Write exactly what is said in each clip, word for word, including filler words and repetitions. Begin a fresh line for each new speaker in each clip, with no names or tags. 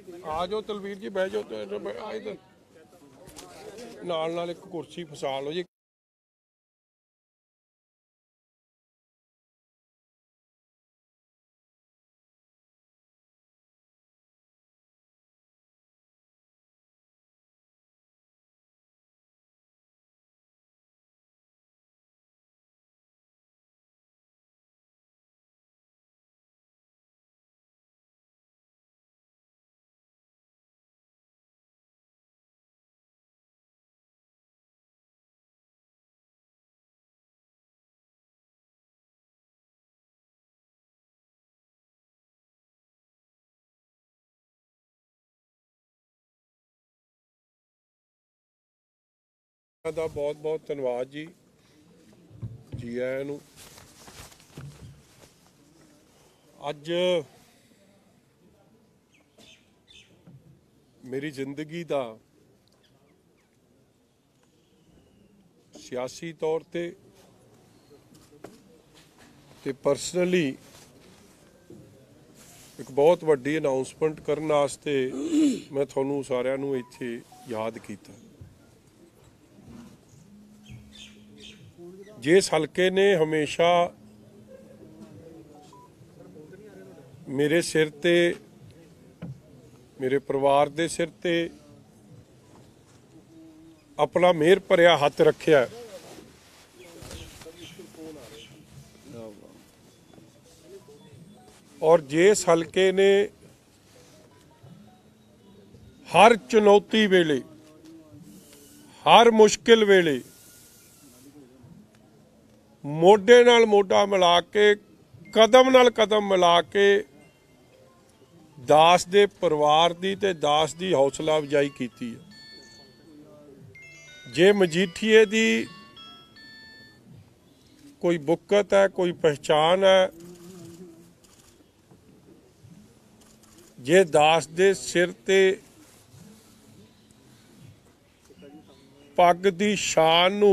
आ जाओ तलवीर जी, बह जाओ इधर नाल नाल एक कुर्सी फसा लो जी। ਦਾ बहुत बहुत धन्यवाद जी जी आया नूं। अज मेरी जिंदगी दा सियासी तौर ते ते परसनली एक बहुत वड्डी अनाउंसमेंट करन वास्ते मैं तुहानूं सारिआं नूं इत्थे याद कीता। जिस हलके ने हमेशा मेरे सिर ते मेरे परिवार दे सिर ते अपना मेहर भरिया हथ रखिया, और जिस हलके ने हर चुनौती वेले हर मुश्किल वेले मोढे नाल मोढा मिला के कदम नाल कदम मिला के दास दे परिवार दी ते दास दी हौसला अफजाई कीती है। जे मजीठीए दी कोई बुकत है, कोई पहचान है, जे दास दे सिर ते पग दी शान नूं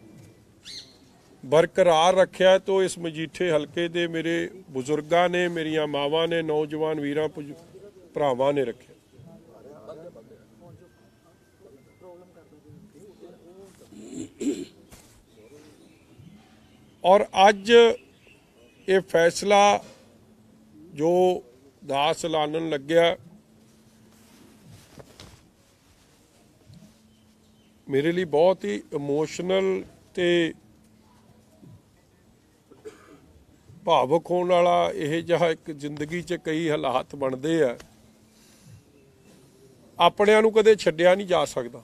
बरकरार रखिया तो इस मजीठे हलके दे मेरे बुजुर्गां ने, मेरिया मावां ने, नौजवान वीरां भरावां ने रखिया। और अज ये फैसला जो दास ऐलानन लग्या मेरे लिए बहुत ही इमोशनल ते भावुक होने वाला यह जिहा एक जिंदगी च कई हालात बनते हैं, अपनिਆਂ ਨੂੰ कदे छड्डिया नहीं जा सकता।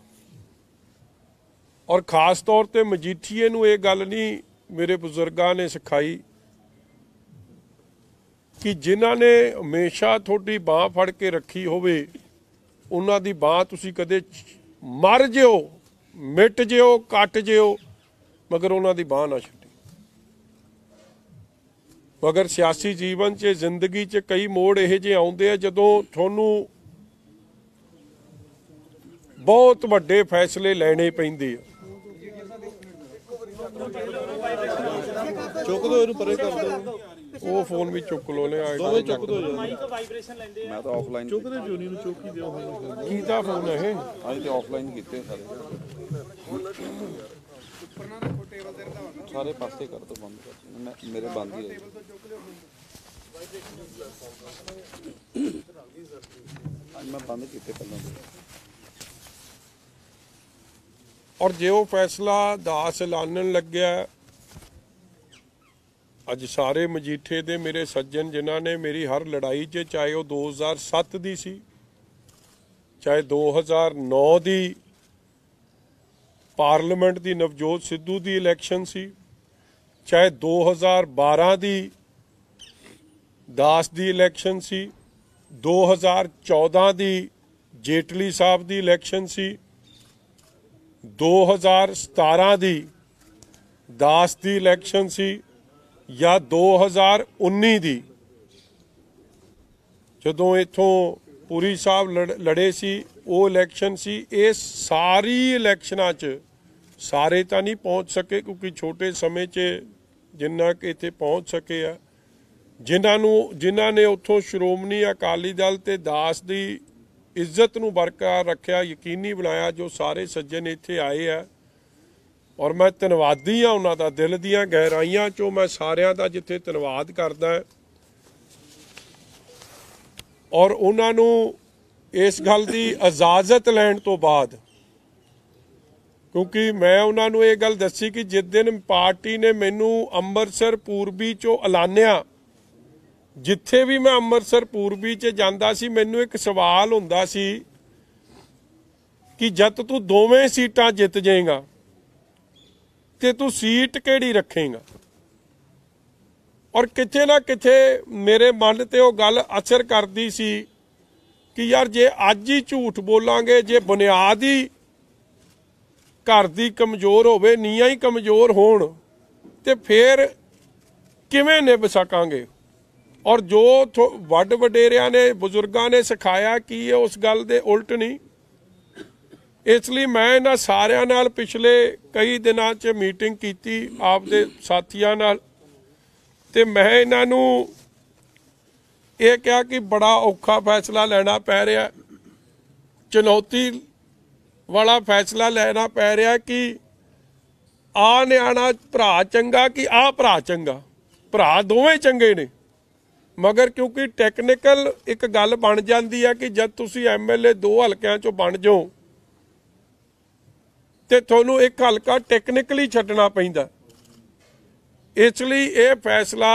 और खास तौर पर मजीठीए ਨੂੰ ਇਹ ਗੱਲ नहीं मेरे बुजुर्गों ने सिखाई कि जिन्हां ने हमेशा थोड़ी बांह फड़ के रखी होवे उन्हां दी बांह तुसीं कदे मर जिओ, मिट जिओ, कट जिओ, मगर उन्हां दी बांह ना छड्डी। मगर सियासी जीवन च जिंदगी च कई मोड़ इहो ਜਿਹੇ आउंदे आ जदों तुहानूं बहुत वड्डे फैसले लैणे पैंदे आ।
चुक दो इहनूं परे कर दो,
वो फोन भी चुक लो ने
दोवें चुक दो माइक वाइब्रेशन लैंदे आ। मैं तो ऑफलाइन चुक दे जोनी नूं चुक ही दिओ।
कीदा फोन है
अज ते ऑफलाइन कीते सारे सारे पासे कर दो, बंद कर। मैं मेरे बंद ही है। आज मैं बंद कीते पहले।
और जो फैसला दास ऐलानन लग्या अज सारे मजीठे दे मेरे सज्जन जिन्हां ने मेरी हर लड़ाई च, चाहे वो दो हज़ार सत्त दी सी, चाहे दो हज़ार नौ दी पार्लीमेंट दी नवजोत सिद्धू दी इलैक्शन सी, चाहे दो हज़ार बारह दी दास दी इलैक्शन सी, दो हज़ार चौदह दी जेटली साहब दी इलैक्शन सी, दो हज़ार सतारह दी दास दी इलैक्शन सी, या दो हज़ार उन्नी दी जदों इथों पुरी साहब लड़ लड़े सी वो इलैक्शन सी। ये सारी इलैक्शनां च सारे तो नहीं पहुँच सके क्योंकि छोटे समय च जिन्ना कि इत्थे पहुँच सके आ, जिन्हां नूं जिन्हां ने उत्थों श्रोमणी अकाली दल ते दास दी ਇੱਜ਼ਤ ਨੂੰ ਬਰਕਰਾਰ ਰੱਖਿਆ, ਯਕੀਨੀ ਬਣਾਇਆ। ਜੋ ਸਾਰੇ ਸੱਜਣ ਇੱਥੇ ਆਏ ਆ ਔਰ ਮੈਂ ਧੰਨਵਾਦੀ ਹਾਂ ਉਹਨਾਂ ਦਾ, ਦਿਲ ਦੀਆਂ ਗਹਿਰਾਈਆਂ ਚੋਂ ਮੈਂ ਸਾਰਿਆਂ ਦਾ ਜਿੱਥੇ ਧੰਨਵਾਦ ਕਰਦਾ ਔਰ ਉਹਨਾਂ ਨੂੰ ਇਸ ਗੱਲ ਦੀ ਇਜਾਜ਼ਤ ਲੈਣ ਤੋਂ ਬਾਅਦ, ਕਿਉਂਕਿ ਮੈਂ ਉਹਨਾਂ ਨੂੰ ਇਹ ਗੱਲ ਦੱਸੀ ਕਿ ਜਿਸ ਦਿਨ ਪਾਰਟੀ ਨੇ ਮੈਨੂੰ ਅੰਮ੍ਰਿਤਸਰ ਪੂਰਬੀ ਚੋਂ ਐਲਾਨਿਆ, ਜਿੱਥੇ ਵੀ ਮੈਂ ਅੰਮ੍ਰਿਤਸਰ ਪੂਰਬੀ 'ਚ ਜਾਂਦਾ ਸੀ ਮੈਨੂੰ ਇੱਕ ਸਵਾਲ ਹੁੰਦਾ ਸੀ ਕਿ ਜਦ ਤੂੰ ਦੋਵੇਂ ਸੀਟਾਂ ਜਿੱਤ ਜਾਏਗਾ ਤੇ ਤੂੰ ਸੀਟ ਕਿਹੜੀ ਰੱਖੇਗਾ। ਔਰ ਕਿਤੇ ਨਾ ਕਿਤੇ ਮੇਰੇ ਮਨ ਤੇ ਉਹ ਗੱਲ ਅਸਰ ਕਰਦੀ ਸੀ ਕਿ ਯਾਰ ਜੇ ਅੱਜ ਹੀ ਝੂਠ ਬੋਲਾਂਗੇ, ਜੇ ਬੁਨਿਆਦ ਹੀ ਘਰ ਦੀ ਕਮਜ਼ੋਰ ਹੋਵੇ, ਨੀਆਂ ਹੀ ਕਮਜ਼ੋਰ ਹੋਣ, ਤੇ ਫਿਰ ਕਿਵੇਂ ਨਿਭ ਸਕਾਂਗੇ। ਔਰ ਜੋ ਵੱਡ ਵਡੇਰਿਆਂ ਨੇ, ਬਜ਼ੁਰਗਾਂ ਨੇ ਸਿਖਾਇਆ ਕਿ ਇਹ ਉਸ ਗੱਲ ਦੇ ਉਲਟ ਨਹੀਂ। ਇਸ ਲਈ ਮੈਂ ਇਹਨਾਂ ਸਾਰਿਆਂ ਨਾਲ ਪਿਛਲੇ ਕਈ ਦਿਨਾਂ 'ਚ ਮੀਟਿੰਗ ਕੀਤੀ ਆਪਦੇ ਸਾਥੀਆਂ ਨਾਲ, ਤੇ ਮੈਂ ਇਹਨਾਂ ਨੂੰ ਇਹ ਕਿਹਾ ਕਿ ਬੜਾ ਔਖਾ ਫੈਸਲਾ ਲੈਣਾ ਪੈ ਰਿਹਾ, ਚੁਣੌਤੀ ਵਾਲਾ ਫੈਸਲਾ ਲੈਣਾ ਪੈ ਰਿਹਾ ਕਿ ਆ ਨਿਆਣਾ ਭਰਾ ਚੰਗਾ ਕਿ ਆ ਭਰਾ ਚੰਗਾ। ਭਰਾ ਦੋਵੇਂ ਚੰਗੇ ਨੇ, ਮਗਰ ਕਿਉਂਕਿ ਟੈਕਨੀਕਲ ਇੱਕ ਗੱਲ ਬਣ ਜਾਂਦੀ ਹੈ ਕਿ ਜਦ ਤੁਸੀਂ ਐਮ ਐਲ ਏ ਦੋ ਹਲਕਿਆਂ 'ਚੋਂ ਬਣ ਜਾਓ ਤੇ ਤੁਹਾਨੂੰ ਇੱਕ ਹਲਕਾ ਟੈਕਨੀਕਲੀ ਛੱਡਣਾ ਪੈਂਦਾ। ਇਸ ਲਈ ਇਹ ਫੈਸਲਾ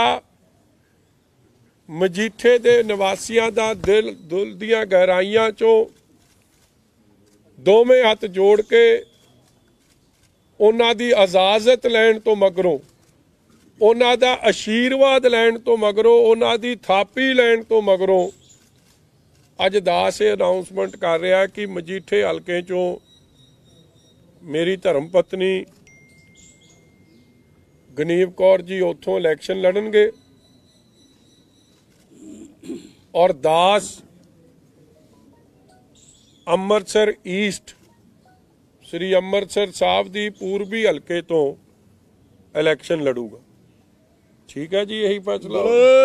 ਮਜੀਠੇ ਦੇ ਨਿਵਾਸੀਆਂ ਦਾ ਦਿਲ ਦਿਲ ਦੀਆਂ ਗਹਿਰਾਈਆਂ 'ਚੋਂ ਦੋਵੇਂ ਹੱਥ ਜੋੜ ਕੇ ਉਹਨਾਂ ਦੀ ਇਜਾਜ਼ਤ ਲੈਣ ਤੋਂ ਮਗਰੋਂ, ਉਹਨਾਂ ਦਾ ਆਸ਼ੀਰਵਾਦ ਲੈਣ ਤੋਂ ਮਗਰੋਂ, ਉਹਨਾਂ ਦੀ ਥਾਪੀ ਲੈਣ ਤੋਂ ਮਗਰੋਂ ਅੱਜ ਦਾਸ ਇਹ ਅਨਾਉਂਸਮੈਂਟ ਕਰ ਰਿਹਾ ਕਿ ਮਜੀਠੇ ਹਲਕੇ 'ਚੋਂ ਮੇਰੀ ਧਰਮ ਪਤਨੀ ਗਨੀਵ ਕੌਰ ਜੀ ਉੱਥੋਂ ਇਲੈਕਸ਼ਨ ਲੜਨਗੇ ਔਰ ਦਾਸ ਅੰਮ੍ਰਿਤਸਰ ਈਸਟ ਸ੍ਰੀ ਅੰਮ੍ਰਿਤਸਰ ਸਾਹਿਬ ਦੀ ਪੂਰਬੀ ਹਲਕੇ ਤੋਂ ਇਲੈਕਸ਼ਨ ਲੜੂਗਾ। ਠੀਕ ਹੈ ਜੀ, ਇਹੀ ਫੈਸਲਾ।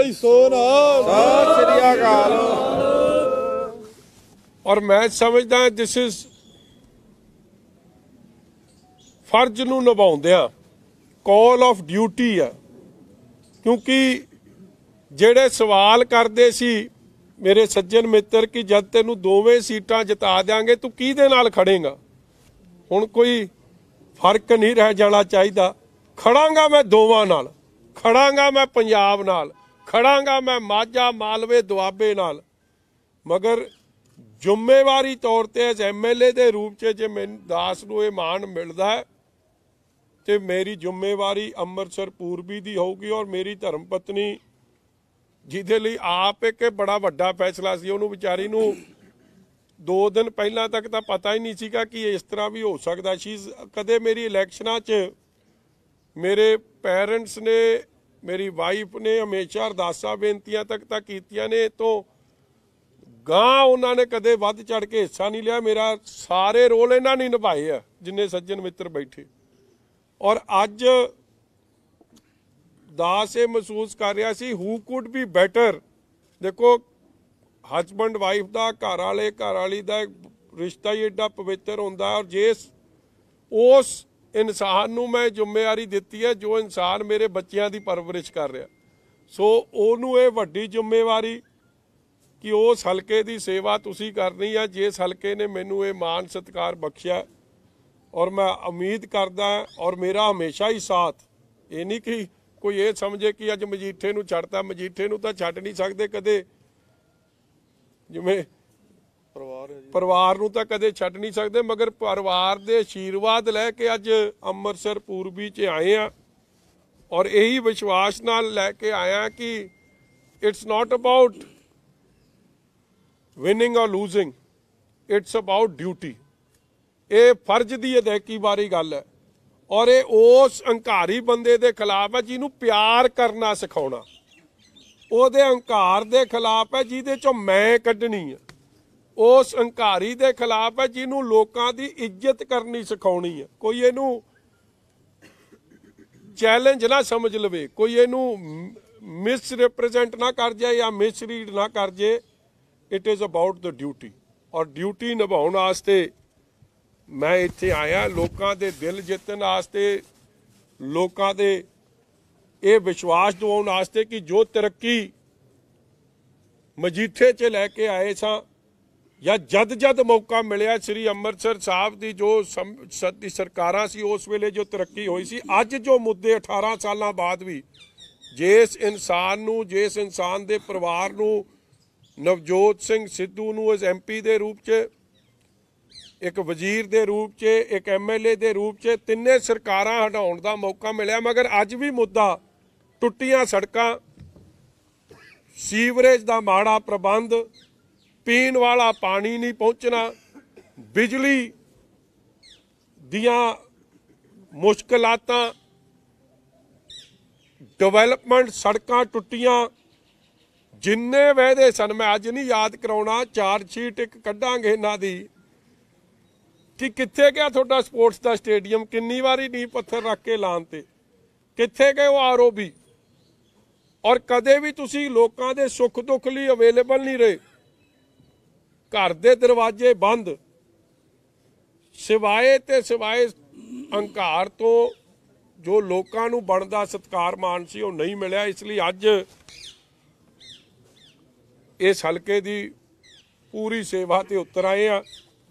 ਔਰ ਮੈਂ ਸਮਝਦਾ ਦਿਸ ਇਜ਼ ਫਰਜ਼ ਨੂੰ ਨਿਭਾਉਂਦਿਆਂ ਕਾਲ ਆਫ ਡਿਊਟੀ ਆ, ਕਿਉਂਕਿ ਜਿਹੜੇ ਸਵਾਲ ਕਰਦੇ ਸੀ ਮੇਰੇ ਸੱਜਣ ਮਿੱਤਰ ਕਿ ਜਦ ਤੈਨੂੰ ਦੋਵੇਂ ਸੀਟਾਂ ਜਿਤਾ ਦਿਆਂਗੇ ਤੂੰ ਕਿਹਦੇ ਨਾਲ ਖੜੇਗਾ, ਹੁਣ ਕੋਈ ਫਰਕ ਨਹੀਂ ਰਹਿ ਜਾਣਾ ਚਾਹੀਦਾ। ਖੜਾਂਗਾ ਮੈਂ ਦੋਵਾਂ ਨਾਲ, ਖੜਾਂਗਾ ਮੈਂ ਪੰਜਾਬ ਨਾਲ, ਖੜਾਂਗਾ ਮੈਂ ਮਾਝਾ ਮਾਲਵੇ ਦੁਆਬੇ ਨਾਲ, ਮਗਰ ਜ਼ਿੰਮੇਵਾਰੀ ਤੌਰ ਤੇ ਐਜ਼ ਐਮ ਐਲ ਏ ਦੇ ਰੂਪ 'ਚ ਜੇ ਮੈਨੂੰ ਦਾਸ ਨੂੰ ਇਹ ਮਾਣ ਮਿਲਦਾ ਹੈ ਤੇ ਮੇਰੀ ਜ਼ਿੰਮੇਵਾਰੀ ਅੰਮ੍ਰਿਤਸਰ ਪੂਰਬੀ ਦੀ ਹੋਊਗੀ। ਔਰ ਮੇਰੀ ਧਰਮ ਪਤਨੀ ਜਿਹਦੇ ਲਈ ਆਪ ਇੱਕ ਬੜਾ ਵੱਡਾ ਫੈਸਲਾ ਸੀ, ਉਹਨੂੰ ਵਿਚਾਰੀ ਨੂੰ ਦੋ ਦਿਨ ਪਹਿਲਾਂ ਤੱਕ ਤਾਂ ਪਤਾ ਹੀ ਨਹੀਂ ਸੀਗਾ ਕਿ ਇਸ ਤਰ੍ਹਾਂ ਵੀ ਹੋ ਸਕਦਾ ਸੀ। ਕਦੇ ਮੇਰੀ ਇਲੈਕਸ਼ਨਾਂ 'ਚ ਮੇਰੇ ਪੈਰੈਂਟਸ ਨੇ, ਮੇਰੀ ਵਾਈਫ ਨੇ ਹਮੇਸ਼ਾ ਅਰਦਾਸਾਂ ਬੇਨਤੀਆਂ ਤੱਕ ਤਾਂ ਕੀਤੀਆਂ ਨੇ, ਤੋਂ ਗਾਂ ਉਹਨਾਂ ਨੇ ਕਦੇ ਵੱਧ ਚੜ ਕੇ ਹਿੱਸਾ ਨਹੀਂ ਲਿਆ। ਮੇਰਾ ਸਾਰੇ ਰੋਲ ਇਹਨਾਂ ਨੇ ਨਿਭਾਏ ਆ ਜਿੰਨੇ ਸੱਜਣ ਮਿੱਤਰ ਬੈਠੇ। ਔਰ ਅੱਜ ਦਾਸ ਇਹ ਮਹਿਸੂਸ ਕਰ ਰਿਹਾ ਸੀ ਹੂ ਕੁਡ ਬੀ ਬੈਟਰ। ਦੇਖੋ ਹਸਬੈਂਡ ਵਾਈਫ ਦਾ, ਘਰ ਵਾਲੇ ਘਰ ਵਾਲੀ ਦਾ ਰਿਸ਼ਤਾ ਹੀ ਏਡਾ ਪਵਿੱਤਰ ਹੁੰਦਾ। ਔਰ ਜਿਸ ਉਸ ਇਨਸਾਨ ਨੂੰ ਮੈਂ ਜ਼ਿੰਮੇਵਾਰੀ ਦਿੱਤੀ ਹੈ ਜੋ ਇਨਸਾਨ ਮੇਰੇ ਬੱਚਿਆਂ ਦੀ ਪਰਵਰਿਸ਼ ਕਰ ਰਿਹਾ, ਸੋ ਉਹਨੂੰ ਇਹ ਵੱਡੀ ਜ਼ਿੰਮੇਵਾਰੀ ਕਿ ਉਸ ਹਲਕੇ ਦੀ ਸੇਵਾ ਤੁਸੀਂ ਕਰਨੀ ਹੈ ਜਿਸ ਹਲਕੇ ਨੇ ਮੈਨੂੰ ਇਹ ਮਾਣ ਸਤਿਕਾਰ ਬਖਸ਼ਿਆ। ਔਰ ਮੈਂ ਉਮੀਦ ਕਰਦਾ ਔਰ ਮੇਰਾ ਹਮੇਸ਼ਾ ਹੀ ਸਾਥ, ਇਹ ਨਹੀਂ ਕਿ ਕੋਈ ਇਹ ਸਮਝੇ ਕਿ ਅੱਜ ਮਜੀਠੇ ਨੂੰ ਛੱਡਤਾ, ਮਜੀਠੇ ਨੂੰ ਤਾਂ ਛੱਡ ਨਹੀਂ ਸਕਦੇ ਕਦੇ, ਜਿਵੇਂ ਪਰਿਵਾਰ ਨੂੰ ਤਾਂ ਕਦੇ ਛੱਡ ਨਹੀਂ ਸਕਦੇ, ਮਗਰ ਪਰਿਵਾਰ ਦੇ ਆਸ਼ੀਰਵਾਦ ਲੈ ਕੇ ਅੱਜ ਅੰਮ੍ਰਿਤਸਰ ਪੂਰਬੀ 'ਚ ਆਏ ਆ। ਔਰ ਇਹੀ ਵਿਸ਼ਵਾਸ ਨਾਲ ਲੈ ਕੇ ਆਇਆ ਕਿ it's not about winning or losing, it's about duty. ਇਹ ਫਰਜ਼ ਦੀ ਅਦਾਇਗੀ ਬਾਰੇ ਗੱਲ ਹੈ। ਔਰ ਇਹ ਉਸ ਹੰਕਾਰੀ ਬੰਦੇ ਦੇ ਖਿਲਾਫ ਹੈ ਜਿਹਨੂੰ ਪਿਆਰ ਕਰਨਾ ਸਿਖਾਉਣਾ, ਉਹਦੇ ਹੰਕਾਰ ਦੇ ਖਿਲਾਫ ਹੈ ਜਿਹਦੇ 'ਚੋਂ ਮੈਂ ਕੱਢਣੀ ਹੈ, ਉਸ ਹੰਕਾਰੀ ਦੇ ਖਿਲਾਫ ਹੈ ਜਿਹਨੂੰ ਲੋਕਾਂ ਦੀ ਇੱਜ਼ਤ ਕਰਨੀ ਸਿਖਾਉਣੀ ਹੈ। ਕੋਈ ਇਹਨੂੰ ਚੈਲੰਜ ਨਾ ਸਮਝ ਲਵੇ, ਕੋਈ ਇਹਨੂੰ ਮਿਸ ਰਿਪਰੈਜ਼ੈਂਟ ਨਾ ਕਰ ਜਾਏ ਜਾਂ ਮਿਸਰੀਡ ਨਾ ਕਰ ਜਾਏ। It is about the duty. ਔਰ ਡਿਊਟੀ ਨਿਭਾਉਣ ਵਾਸਤੇ ਮੈਂ ਇੱਥੇ ਆਇਆ। ਲੋਕਾਂ ਦੇ ਦਿਲ ਜਿੱਤਣ ਵਾਸਤੇ, ਲੋਕਾਂ ਦੇ ਇਹ ਵਿਸ਼ਵਾਸ ਦਿਵਾਉਣ ਵਾਸਤੇ ਕਿ ਜੋ ਤਰੱਕੀ ਮਜੀਠੇ 'ਚ ਲੈ ਕੇ ਆਏ ਸਾਂ, ਜਾਂ ਜਦ ਜਦ ਮੌਕਾ ਮਿਲਿਆ ਸ੍ਰੀ ਅੰਮ੍ਰਿਤਸਰ ਸਾਹਿਬ ਦੀ ਜੋ ਸਦੀ ਸਰਕਾਰਾਂ ਸੀ ਉਸ ਵੇਲੇ ਜੋ ਤਰੱਕੀ ਹੋਈ ਸੀ, ਅੱਜ ਜੋ ਮੁੱਦੇ ਅਠਾਰਾਂ ਸਾਲਾਂ ਬਾਅਦ ਵੀ ਜਿਸ ਇਨਸਾਨ ਨੂੰ, ਜਿਸ ਇਨਸਾਨ ਦੇ ਪਰਿਵਾਰ ਨੂੰ, ਨਵਜੋਤ ਸਿੰਘ ਸਿੱਧੂ ਨੂੰ ਐਸ ਐਮ ਪੀ ਦੇ ਰੂਪ 'ਚ, ਇੱਕ ਵਜ਼ੀਰ ਦੇ ਰੂਪ 'ਚ, ਇੱਕ ਐਮ ਐਲ ਏ ਦੇ ਰੂਪ 'ਚ ਤਿੰਨੇ ਸਰਕਾਰਾਂ ਹਟਾਉਣ ਦਾ ਮੌਕਾ ਮਿਲਿਆ, ਮਗਰ ਅੱਜ ਵੀ ਮੁੱਦਾ ਟੁੱਟੀਆਂ ਸੜਕਾਂ, ਸੀਵਰੇਜ ਦਾ ਮਾੜਾ ਪ੍ਰਬੰਧ, ਪੀਣ ਵਾਲਾ ਪਾਣੀ ਨਹੀਂ ਪਹੁੰਚਣਾ, ਬਿਜਲੀ ਦੀਆਂ ਮੁਸ਼ਕਲਾਤਾਂ, ਡਿਵੈਲਪਮੈਂਟ, ਸੜਕਾਂ ਟੁੱਟੀਆਂ, ਜਿੰਨੇ ਵਾਅਦੇ ਸਨ ਮੈਂ ਅੱਜ ਨਹੀਂ ਯਾਦ ਕਰਾਉਣਾ, ਚਾਰਜ ਸ਼ੀਟ ਇੱਕ ਕੱਢਾਂਗੇ ਇਹਨਾਂ ਦੀ ਕਿ ਕਿੱਥੇ ਗਿਆ ਤੁਹਾਡਾ ਸਪੋਰਟਸ ਦਾ ਸਟੇਡੀਅਮ, ਕਿੰਨੀ ਵਾਰੀ ਨੀਂਹ ਪੱਥਰ ਰੱਖ ਕੇ ਲਾਉਣ ਤੇ, ਕਿੱਥੇ ਗਏ ਉਹ ਆਰ ਓ ਬੀ, ਔਰ ਕਦੇ ਵੀ ਤੁਸੀਂ ਲੋਕਾਂ ਦੇ ਸੁੱਖ ਦੁੱਖ ਲਈ ਅਵੇਲੇਬਲ ਨਹੀਂ ਰਹੇ। ਘਰ ਦੇ ਦਰਵਾਜ਼ੇ ਬੰਦ, ਸਿਵਾਏ ਤੇ ਸਿਵਾਏ ਹੰਕਾਰ ਤੋਂ ਜੋ ਲੋਕਾਂ ਨੂੰ ਬਣਦਾ ਸਤਿਕਾਰ ਮਾਣ ਸੀ ਉਹ ਨਹੀਂ ਮਿਲਿਆ। ਇਸ ਲਈ ਅੱਜ ਇਸ ਹਲਕੇ ਦੀ ਪੂਰੀ ਸੇਵਾ ਤੇ ਉਤਰ ਆਏ ਆ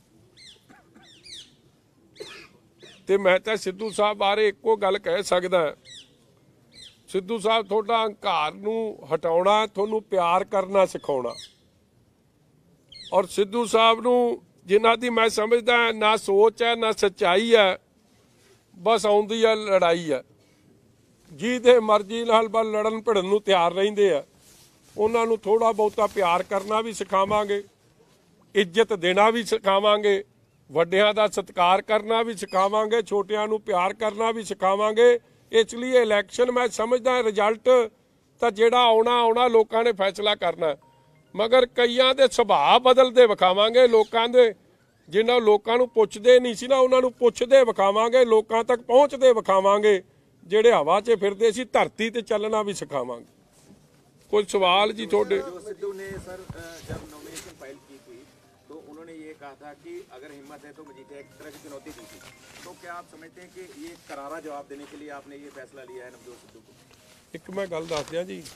ਤੇ ਮੈਂ ਤਾਂ ਸਿੱਧੂ ਸਾਹਿਬ ਬਾਰੇ ਇੱਕੋ ਗੱਲ ਕਹਿ ਸਕਦਾ, ਸਿੱਧੂ ਸਾਹਿਬ ਤੁਹਾਡਾ ਹੰਕਾਰ ਨੂੰ ਹਟਾਉਣਾ, ਤੁਹਾਨੂੰ ਪਿਆਰ ਕਰਨਾ ਸਿਖਾਉਣਾ। ਔਰ ਸਿੱਧੂ ਸਾਹਿਬ ਨੂੰ ਜਿਨ੍ਹਾਂ ਦੀ ਮੈਂ ਸਮਝਦਾ ਨਾ ਸੋਚ ਹੈ ਨਾ ਸੱਚਾਈ ਹੈ, ਬਸ ਆਉਂਦੀ ਆ ਲੜਾਈ ਹੈ, ਜਿਹਦੇ ਮਰਜ਼ੀ ਨਾਲ ਬਸ ਲੜਨ ਭਿੜਨ ਨੂੰ ਤਿਆਰ ਰਹਿੰਦੇ ਆ। ਉਹਨਾਂ ਨੂੰ ਥੋੜਾ ਬਹੁਤਾ ਪਿਆਰ ਕਰਨਾ ਵੀ ਸਿਖਾਵਾਂਗੇ, ਇੱਜ਼ਤ ਦੇਣਾ ਵੀ ਸਿਖਾਵਾਂਗੇ, ਵੱਡਿਆਂ ਦਾ ਸਤਿਕਾਰ ਕਰਨਾ ਵੀ ਸਿਖਾਵਾਂਗੇ, ਛੋਟਿਆਂ ਨੂੰ ਪਿਆਰ ਕਰਨਾ ਵੀ ਸਿਖਾਵਾਂਗੇ। ਇਸ ਲਈ ਇਲੈਕਸ਼ਨ ਮੈਂ ਸਮਝਦਾ ਰਿਜ਼ਲਟ ਤਾਂ ਜਿਹੜਾ ਆਉਣਾ ਆਉਣਾ ਲੋਕਾਂ ਨੇ ਫੈਸਲਾ ਕਰਨਾ, ਮਗਰ ਕਈਆਂ ਦੇ ਸੁਭਾਅ ਬਦਲਦੇ ਵਿਖਾਵਾਂਗੇ। ਲੋਕਾਂ ਦੇ ਜਿਨ੍ਹਾਂ ਲੋਕਾਂ ਨੂੰ ਪੁੱਛਦੇ ਨਹੀਂ ਸੀ ਨਾ, ਉਹਨਾਂ ਨੂੰ ਪੁੱਛਦੇ ਵਿਖਾਵਾਂਗੇ, ਲੋਕਾਂ ਤੱਕ ਪਹੁੰਚਦੇ ਵਿਖਾਵਾਂਗੇ। ਜਿਹੜੇ ਹਵਾ 'ਚ ਫਿਰਦੇ ਸੀ ਧਰਤੀ ਤੇ ਚੱਲਣਾ ਵੀ ਸਿਖਾਵਾਂਗੇ। ਕੋਈ ਸਵਾਲ ਜੀ ਤੁਹਾਡੇ?
सिद्धू ने सर जब नॉमिनेशन फाइल की थी तो उन्होंने ये कहा था कि अगर हिम्मत है तो मजीठिया एक तरह की चुनौती दी थी, तो क्या आप समझते हैं कि ये करारा जवाब देने के लिए आपने ये फैसला लिया है नवजोत सिद्धू को?
ਇੱਕ ਮੈਂ ਗੱਲ ਦੱਸ ਦਿਆਂ ਜੀ,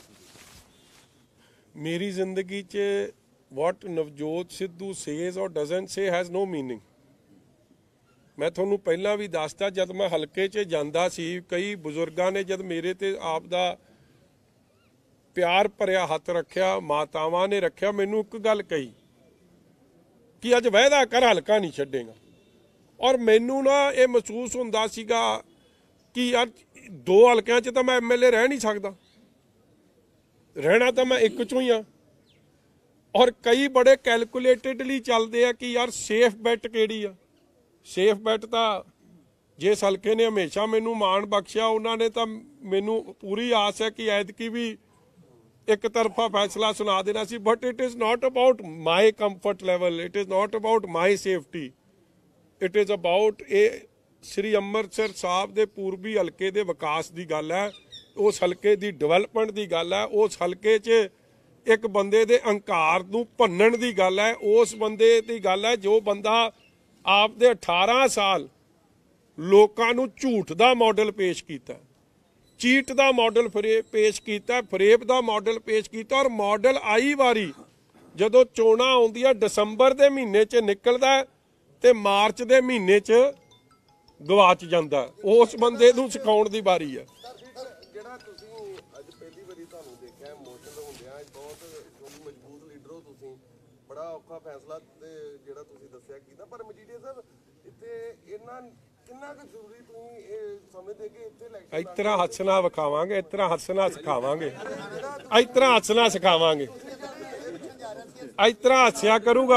ਮੇਰੀ ਜ਼ਿੰਦਗੀ 'ਚ what Navjot Sidhu says or doesn't say has no meaning. ਮੈਂ ਤੁਹਾਨੂੰ ਪਹਿਲਾਂ ਵੀ ਦੱਸਦਾ, ਜਦ ਮੈਂ ਹਲਕੇ 'ਚ ਜਾਂਦਾ ਸੀ, ਕਈ ਬਜ਼ੁਰਗਾਂ ਨੇ ਜਦ ਮੇਰੇ ਤੇ ਆਪ ਦਾ ਪਿਆਰ ਭਰਿਆ ਹੱਥ ਰੱਖਿਆ, ਮਾਤਾਵਾਂ ਨੇ ਰੱਖਿਆ, ਮੈਨੂੰ ਇੱਕ ਗੱਲ ਕਹੀ ਕਿ ਅੱਜ ਵਾਅਦਾ ਕਰ ਹਲਕਾ ਨਹੀਂ ਛੱਡੇਗਾ। ਔਰ ਮੈਨੂੰ ਨਾ ਇਹ ਮਹਿਸੂਸ ਹੁੰਦਾ ਸੀਗਾ ਕਿ ਯਾਰ ਦੋ ਹਲਕਿਆਂ 'ਚ ਤਾਂ ਮੈਂ ਐਮ ਐਲ ਏ ਰਹਿ ਨਹੀਂ ਸਕਦਾ, ਰਹਿਣਾ ਤਾਂ ਮੈਂ ਇੱਕ 'ਚੋਂ ਹੀ ਆ। ਔਰ ਕਈ ਬੜੇ ਕੈਲਕੂਲੇਟਡਲੀ ਚੱਲਦੇ ਆ ਕਿ ਯਾਰ ਸੇਫ ਬੈਟ ਕਿਹੜੀ ਆ। ਸੇਫ ਬੈਟ ਤਾਂ ਜਿਸ ਹਲਕੇ ਨੇ ਹਮੇਸ਼ਾ ਮੈਨੂੰ ਮਾਣ ਬਖਸ਼ਿਆ, ਉਹਨਾਂ ਨੇ ਤਾਂ ਮੈਨੂੰ ਪੂਰੀ ਆਸ ਹੈ ਕਿ ਐਤਕੀ ਵੀ ਇੱਕ ਤਰਫਾ ਫੈਸਲਾ ਸੁਣਾ ਦੇਣਾ ਸੀ। But it is not about my comfort level, it is not about my safety, it is about ਇਹ ਸ੍ਰੀ ਅੰਮ੍ਰਿਤਸਰ ਸਾਹਿਬ ਦੇ ਪੂਰਬੀ ਹਲਕੇ ਦੇ ਵਿਕਾਸ ਦੀ ਗੱਲ ਹੈ, ਉਸ ਹਲਕੇ ਦੀ ਡਿਵੈਲਪਮੈਂਟ ਦੀ ਗੱਲ ਹੈ, ਉਸ ਹਲਕੇ 'ਚ ਇੱਕ ਬੰਦੇ ਦੇ ਹੰਕਾਰ ਨੂੰ ਭੰਨਣ ਦੀ ਗੱਲ ਹੈ, ਉਸ ਬੰਦੇ ਦੀ ਗੱਲ ਹੈ ਜੋ ਬੰਦਾ ਆਪ ਦੇ ਅਠਾਰਾਂ ਸਾਲ ਲੋਕਾਂ ਨੂੰ ਝੂਠ ਦਾ ਮਾਡਲ ਪੇਸ਼ ਕੀਤਾ, ਚੀਟ ਦਾ ਮਾਡਲ ਫਰੇ ਪੇਸ਼ ਕੀਤਾ, ਫਰੇਬ ਦਾ ਮਾਡਲ ਪੇਸ਼ ਕੀਤਾ। ਔਰ ਮਾਡਲ ਆਈ ਵਾਰੀ ਜਦੋਂ ਚੋਣਾਂ ਆਉਂਦੀਆਂ ਦਸੰਬਰ ਦੇ ਮਹੀਨੇ 'ਚ ਨਿਕਲਦਾ ਤੇ ਮਾਰਚ ਦੇ ਮਹੀਨੇ 'ਚ ਗਵਾਚ ਜਾਂਦਾ, ਉਸ ਬੰਦੇ ਨੂੰ ਸਿਖਾਉਣ ਦੀ ਵਾਰੀ ਹੈ।
ਜਿਹੜਾ ਤੁਸੀਂ ਅੱਜ ਪਹਿਲੀ ਵਾਰੀ ਤੁਹਾਨੂੰ ਦੇਖਿਆ ਇਮੋਸ਼ਨਲ ਹੁੰਦਿਆਂ, ਬਹੁਤ ਮਜ਼ਬੂਤ ਲੀਡਰ ਹੋ ਤੁਸੀਂ, ਬੜਾ ਔਖਾ ਫੈਸਲਾ ਤੇ ਜਿਹੜਾ ਤੁਸੀਂ ਦੱਸਿਆ ਕੀਤਾ, ਪਰ ਮਜੀਠੀਆ ਸਾਹਿਬ ਇੱਥੇ ਇਹਨਾਂ ਕਿੰਨਾ ਕੁ ਜ਼ਰੂਰੀ ਤੁਸੀਂ ਇਹ ਸਮਝਦੇ ਕਿ ਇੱਥੇ ਇਲੈਕਸ਼ਨ
ਇਸ ਤਰ੍ਹਾਂ ਹੱਸਣਾ ਵਿਖਾਵਾਂਗੇ, ਇਸ ਤਰ੍ਹਾਂ ਹੱਸਣਾ ਸਿਖਾਵਾਂਗੇ, ਇਸ ਤਰ੍ਹਾਂ ਹੱਸਣਾ ਸਿਖਾਵਾਂਗੇ, ਇਸ ਤਰ੍ਹਾਂ ਹੱਸਿਆ ਕਰੂਗਾ।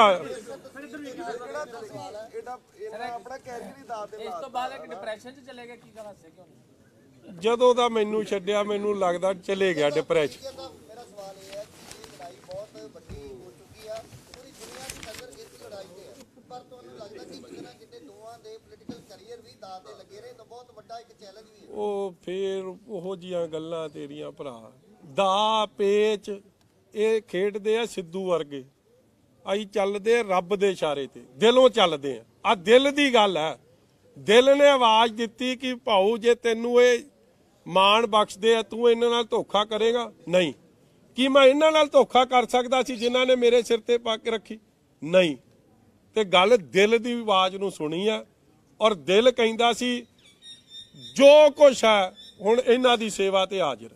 ਆਪਣਾ ਕੈਰੀਅਰ ਹੀ ਦਾਅ ਤੇ
ਇਸ ਤੋਂ ਬਾਅਦ ਇੱਕ ਡਿਪਰੈਸ਼ਨ 'ਚ ਚਲੇ ਗਏ, ਕੀ ਗੱਲ ਹੱਸੇ ਕਿਉਂ ਨਹੀਂ?
ਜਦੋਂ ਦਾ ਮੈਨੂੰ ਛੱਡਿਆ ਮੈਨੂੰ ਲੱਗਦਾ ਚਲੇ ਗਿਆ ਡਿਪਰੈਸ਼ਨ।
ਮੇਰਾ ਸਵਾਲ ਇਹ ਹੈ ਕਿ ਇਹ ਲੜਾਈ ਬਹੁਤ ਵੱਡੀ ਹੋ ਚੁੱਕੀ ਆ, ਪੂਰੀ ਦੁਨੀਆ ਦੀ ਨਜ਼ਰ ਇਸ ਲੜਾਈ ਤੇ ਹੈ, ਪਰ ਤੁਹਾਨੂੰ ਲੱਗਦਾ ਕਿ ਕਿਤੇ ਨਾ ਕਿਤੇ ਦੋਵਾਂ ਦੇ ਪੋਲੀਟੀਕਲ ਕੈਰੀਅਰ ਵੀ ਦਾਅ ਤੇ ਲੱਗੇ ਰਹੇ ਤਾਂ ਬਹੁਤ ਵੱਡਾ ਇੱਕ ਚੈਲੰਜ ਵੀ ਹੈ?
ਉਹ ਫੇਰ ਉਹੋ ਜੀਆਂ ਗੱਲਾਂ ਤੇਰੀਆਂ ਭਰਾ, ਦਾ ਪੇਚ ਇਹ ਖੇਡਦੇ ਆ ਸਿੱਧੂ ਵਰਗੇ, ਅਸੀਂ ਚੱਲਦੇ ਰੱਬ ਦੇ ਇਸ਼ਾਰੇ ਤੇ, ਦਿਲੋਂ ਚੱਲਦੇ ਆ। ਆ ਦਿਲ ਦੀ ਗੱਲ ਹੈ। ਦਿਲ ਨੇ ਆਵਾਜ਼ ਦਿੱਤੀ ਕਿ ਭਾਊ ਜੇ ਤੈਨੂੰ ਇਹ ਮਾਣ ਬਖਸ਼ਦੇ ਆ, ਤੂੰ ਇਹਨਾਂ ਨਾਲ ਧੋਖਾ ਕਰੇਗਾ? ਨਹੀਂ। ਕੀ ਮੈਂ ਇਹਨਾਂ ਨਾਲ ਧੋਖਾ ਕਰ ਸਕਦਾ ਸੀ ਜਿਨ੍ਹਾਂ ਨੇ ਮੇਰੇ ਸਿਰ ਤੇ ਪੱਗ ਰੱਖੀ? ਨਹੀਂ। ਤੇ ਗੱਲ ਦਿਲ ਦੀ ਆਵਾਜ਼ ਨੂੰ ਸੁਣੀ ਆ, ਔਰ ਦਿਲ ਕਹਿੰਦਾ ਸੀ ਜੋ ਕੁਛ ਹੈ ਹੁਣ ਇਹਨਾਂ ਦੀ ਸੇਵਾ ਤੇ ਹਾਜ਼ਰ।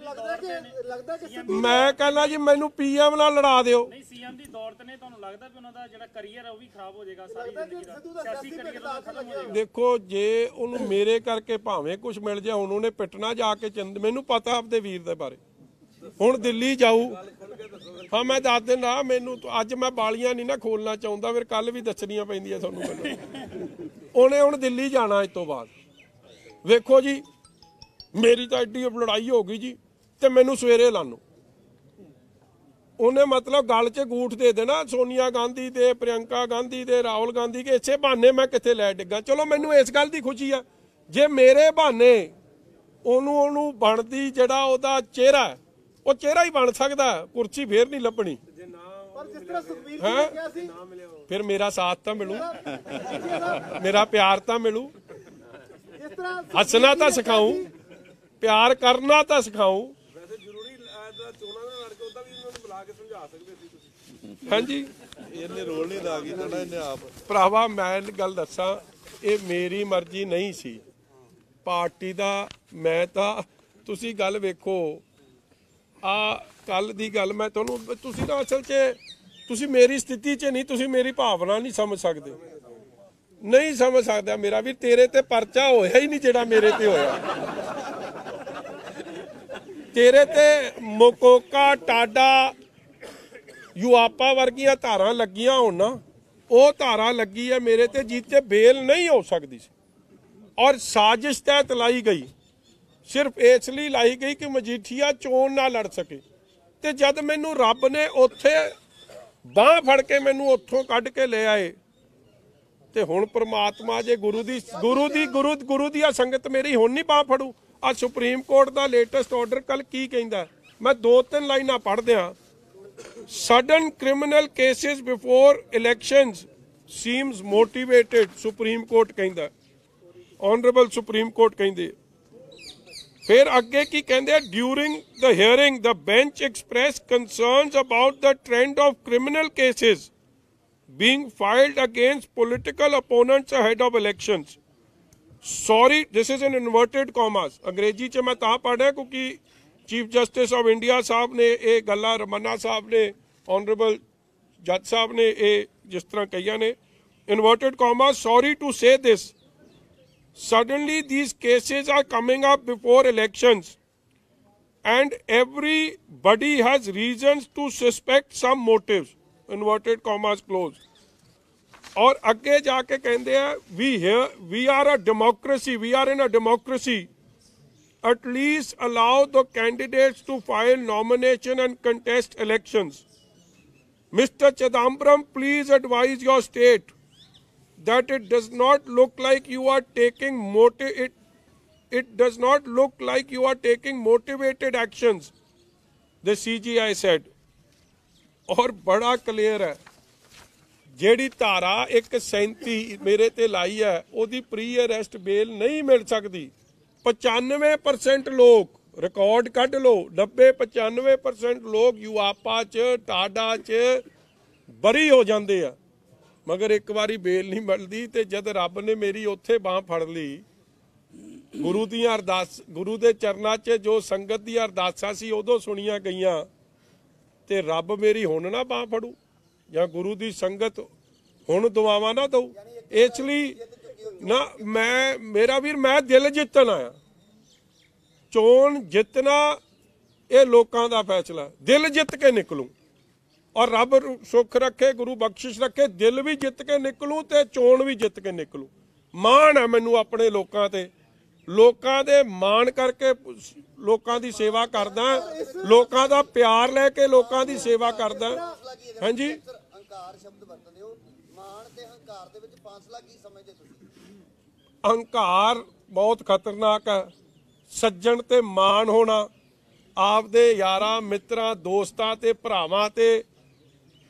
ਮੈਂ ਕਹਿੰਦਾ ਜੀ ਮੈਨੂੰ ਪੀਐਮ ਨਾਲ ਲੜਾ ਦਿਓ।
ਨਹੀਂ, ਸੀਐਮ ਦੀ ਦੌੜ ਤੇ ਨੇ, ਤੁਹਾਨੂੰ ਲੱਗਦਾ ਵੀ ਉਹਨਾਂ ਦਾ ਜਿਹੜਾ ਕੈਰੀਅਰ ਹੈ ਉਹ ਵੀ ਖਰਾਬ ਹੋ ਜਾਏਗਾ, ਸਾਰੀ ਜ਼ਿੰਦਗੀ ਦਾ ਸਿਆਸੀ ਕੈਰੀਅਰ ਦਾ ਖਤਮ ਹੋ ਜਾਏਗਾ?
ਦੇਖੋ, ਜੇ ਉਹਨੂੰ ਮੇਰੇ ਕਰਕੇ ਭਾਵੇਂ ਕੁਝ ਮਿਲ ਜਾ, ਹੁਣ ਉਹਨੇ ਪਿੱਟਣਾ ਜਾ ਕੇ ਚੰਦ, ਮੈਨੂੰ ਪਤਾ ਆਪਦੇ ਵੀਰ ਦੇ ਬਾਰੇ। ਹੁਣ ਦਿੱਲੀ ਜਾਊ, ਹਾਂ ਮੈਂ ਦੱਸ ਦਿੰਦਾ। ਮੈਨੂੰ ਅੱਜ ਮੈਂ ਬਾਲੀਆਂ ਨਹੀਂ ਨਾ ਖੋਲਣਾ ਚਾਹੁੰਦਾ, ਫਿਰ ਕੱਲ ਵੀ ਦੱਸਣੀਆਂ ਪੈਂਦੀਆਂ ਤੁਹਾਨੂੰ ਮੈਨੂੰ। ਉਹਨੇ ਹੁਣ ਦਿੱਲੀ ਜਾਣਾ ਇਸ ਤੋਂ ਬਾਅਦ। ਵੇਖੋ ਜੀ, ਮੇਰੀ ਤਾਂ ਐਡੀ ਲੜਾਈ ਹੋ ਗਈ ਜੀ, ਤੇ ਮੈਨੂੰ ਸਵੇਰੇ ਲਾਨੋ। ਉਹਨੇ ਮਤਲਬ ਗੱਲ 'ਚ ਗੂਠ ਦੇ ਦੇਣਾ ਸੋਨੀਆ ਗਾਂਧੀ ਦੇ, ਪ੍ਰਿयंका ਗਾਂਧੀ ਦੇ, ਰਾਹੁਲ ਗਾਂਧੀ ਕੇ। ਇਸੇ ਬਹਾਨੇ ਮੈਂ ਕਿੱਥੇ ਲੈ ਡਿੱਗਾ। ਚਲੋ ਮੈਨੂੰ ਇਸ ਗੱਲ ਦੀ ਖੁਸ਼ੀ ਆ, ਜੇ ਮੇਰੇ ਬਹਾਨੇ ਉਹਨੂੰ ਉਹਨੂੰ ਬਣਦੀ ਜਿਹੜਾ ਉਹਦਾ ਚਿਹਰਾ, ਉਹ ਚਿਹਰਾ ਹੀ ਬਣ ਸਕਦਾ, ਕੁਰਸੀ ਫੇਰ ਨਹੀਂ ਲੱਭਣੀ। ਹੈ ਫਿਰ ਮੇਰਾ ਸਾਥ ਤਾਂ ਮਿਲੂ, ਮੇਰਾ ਪਿਆਰ ਤਾਂ ਮਿਲੂ। ਹੱਸਣਾ ਤਾਂ ਸਿਖਾਊ, ਪਿਆਰ ਕਰਨਾ ਤਾਂ ਸਿਖਾਊ। ਹਾਂਜੀ,
ਇਹਨੇ ਰੋਲ ਨਹੀਂ ਲਾ ਗਈ ਨਾ ਇਹਨੇ ਆਪ।
ਭਰਾਵਾ ਮੈਂ ਗੱਲ ਦੱਸਾਂ, ਇਹ ਮੇਰੀ ਮਰਜ਼ੀ ਨਹੀਂ ਸੀ ਪਾਰਟੀ ਦਾ। ਮੈਂ ਤਾਂ, ਤੁਸੀਂ ਗੱਲ ਵੇਖੋ, ਆ ਕੱਲ ਦੀ ਗੱਲ ਮੈਂ ਤੁਹਾਨੂੰ, ਤੁਸੀਂ ਨਾ ਅਸਲ 'ਚ ਤੁਸੀਂ ਮੇਰੀ ਸਥਿਤੀ 'ਚ ਨਹੀਂ, ਤੁਸੀਂ ਮੇਰੀ ਭਾਵਨਾ ਨਹੀਂ ਸਮਝ ਸਕਦੇ, ਨਹੀਂ ਸਮਝ ਸਕਦਾ ਮੇਰਾ ਵੀ। ਤੇਰੇ ਤੇ ਪਰਚਾ ਹੋਇਆ ਹੀ ਨਹੀਂ ਜਿਹੜਾ ਮੇਰੇ ਤੇ ਹੋਇਆ। ਤੇਰੇ ਤੇ ਮਕੋਕਾ, ਟਾਡਾ, ਯੂਆਪਾ ਵਰਗੀਆਂ ਧਾਰਾਂ ਲੱਗੀਆਂ ਹੋਣ ਨਾ, ਉਹ ਧਾਰਾ ਲੱਗੀ ਹੈ ਮੇਰੇ ਤੇ, ਜਿੱਤੇ ਬੇਲ ਨਹੀਂ ਹੋ ਸਕਦੀ ਸੀ। ਔਰ ਸਾਜ਼ਿਸ਼ ਤਹਿਤ ਲਾਈ ਗਈ, ਸਿਰਫ ਇਸ ਲਈ ਲਾਈ ਗਈ ਕਿ ਮਜੀਠੀਆ ਚੋਣ ਨਾ ਲੜ ਸਕੇ। ਤੇ ਜਦ ਮੈਨੂੰ ਰੱਬ ਨੇ ਉੱਥੇ ਬਾਂਹ ਫੜ ਕੇ ਮੈਨੂੰ ਉੱਥੋਂ ਕੱਢ ਕੇ ਲੈ ਆਏ, ਤੇ ਹੁਣ ਪ੍ਰਮਾਤਮਾ ਜੇ ਗੁਰੂ ਦੀ ਗੁਰੂ ਦੀ ਗੁਰੂ ਗੁਰੂ ਦੀ ਸੰਗਤ ਮੇਰੀ ਹੁਣ ਨਹੀਂ ਬਾਂਹ ਫੜੂ। ਆ ਸੁਪਰੀਮ ਕੋਰਟ ਦਾ ਲੇਟੈਸਟ ਆਰਡਰ ਕੱਲ ਕੀ ਕਹਿੰਦਾ, ਮੈਂ ਦੋ ਤਿੰਨ ਲਾਈਨਾਂ ਪੜ੍ਹ ਦਿਆਂ। Sudden criminal cases before elections seems motivated, Supreme Court ਕਹਿੰਦਾ, Honorable Supreme Court ਕਹਿੰਦੇ। ਫਿਰ ਅੱਗੇ ਕੀ ਕਹਿੰਦੇ, during the hearing the bench expressed concerns about the trend of criminal cases being filed against political opponents ahead of elections. Sorry, this is in inverted commas. अंग्रेजी च मैं तां पढ़ा क्योंकि चीफ जस्टिस ऑफ इंडिया साहब ने ये गल्लां, रमन्ना साहब ने, ऑनरेबल जज साहब ने ये जिस तरह कही ने, inverted commas, sorry to say this, suddenly these cases are coming up before elections and everybody has reasons to suspect some motives, inverted commas close. और अगे जाके कहते हैं, we here we are a democracy, we are in a democracy, at least allow the candidates to file nomination and contest elections. Mister Chidambaram, please advise your state that it does not look like you are taking motive it it does not look like you are taking motivated actions, the C G I said. और बड़ा clear है, ਜਿਹੜੀ ਧਾਰਾ ਇੱਕ ਸੈਂਤੀ ਮੇਰੇ ਤੇ ਲਾਈ ਹੈ, ਉਹਦੀ ਪ੍ਰੀ ਅਰੈਸਟ ਬੇਲ ਨਹੀਂ ਮਿਲ ਸਕਦੀ। ਪਚਾਨਵੇਂ ਪਰਸੈਂਟ ਲੋਕ, ਰਿਕਾਰਡ ਕੱਢ ਲਓ, ਨੱਬੇ ਪਚਾਨਵੇਂ ਪਰਸੈਂਟ ਲੋਕ ਯੂਆਪਾ 'ਚ, ਟਾਡਾ 'ਚ ਬਰੀ ਹੋ ਜਾਂਦੇ ਆ, ਮਗਰ ਇੱਕ ਵਾਰੀ ਬੇਲ ਨਹੀਂ ਮਿਲਦੀ। ਤੇ ਜਦ ਰੱਬ ਨੇ ਮੇਰੀ ਉੱਥੇ ਬਾਂਹ ਫੜ ਲਈ, ਗੁਰੂ ਦੀਆਂ ਅਰਦਾਸ, ਗੁਰੂ ਦੇ ਚਰਨਾਂ 'ਚ ਜੋ ਸੰਗਤ ਦੀਆਂ ਅਰਦਾਸਾਂ ਸੀ ਉਦੋਂ ਸੁਣੀਆਂ ਗਈਆਂ, ਤੇ ਰੱਬ ਮੇਰੀ ਹੁਣ ਨਾ ਬਾਂਹ ਫੜੂ ਜਾਂ ਗੁਰੂ ਦੀ ਸੰਗਤ ਹੁਣ ਦੁਆਵਾਂ ਨਾ ਦਊ। ਇਸ ਲਈ ਨਾ ਮੈਂ, ਮੇਰਾ ਵੀਰ, ਮੈਂ ਦਿਲ ਜਿੱਤਣ ਆਇਆ। ਚੋਣ ਜਿੱਤਣਾ ਇਹ ਲੋਕਾਂ ਦਾ ਫੈਸਲਾ, ਦਿਲ ਜਿੱਤ ਕੇ ਨਿਕਲੂ। ਔਰ ਰੱਬ ਸੁੱਖ ਰੱਖੇ, ਗੁਰੂ ਬਖਸ਼ਿਸ਼ ਰੱਖੇ, ਦਿਲ ਵੀ ਜਿੱਤ ਕੇ ਨਿਕਲੂ ਤੇ ਚੋਣ ਵੀ ਜਿੱਤ ਕੇ ਨਿਕਲੂ। ਮਾਣ ਹੈ ਮੈਨੂੰ ਆਪਣੇ ਲੋਕਾਂ ਤੇ, ਲੋਕਾਂ ਦੇ ਮਾਣ ਕਰਕੇ ਲੋਕਾਂ ਦੀ ਸੇਵਾ ਕਰਦਾ, ਲੋਕਾਂ ਦਾ ਪਿਆਰ ਲੈ ਕੇ ਲੋਕਾਂ ਦੀ ਸੇਵਾ ਕਰਦਾ। ਹਾਂਜੀ,
ਹੰਕਾਰ ਸ਼ਬਦ ਵਰਤਦੇ ਹੋ, ਮਾਣ ਤੇ ਹੰਕਾਰ ਦੇ ਵਿੱਚ ਫਾਸਲਾ ਕੀ ਸਮਝਦੇ ਤੁਸੀਂ?
ਹੰਕਾਰ ਬਹੁਤ ਖਤਰਨਾਕ ਹੈ। ਸੱਜਣ ਤੇ ਮਾਣ ਹੋਣਾ, ਆਪਦੇ ਯਾਰਾਂ, ਮਿੱਤਰਾਂ, ਦੋਸਤਾਂ ਤੇ ਭਰਾਵਾਂ ਤੇ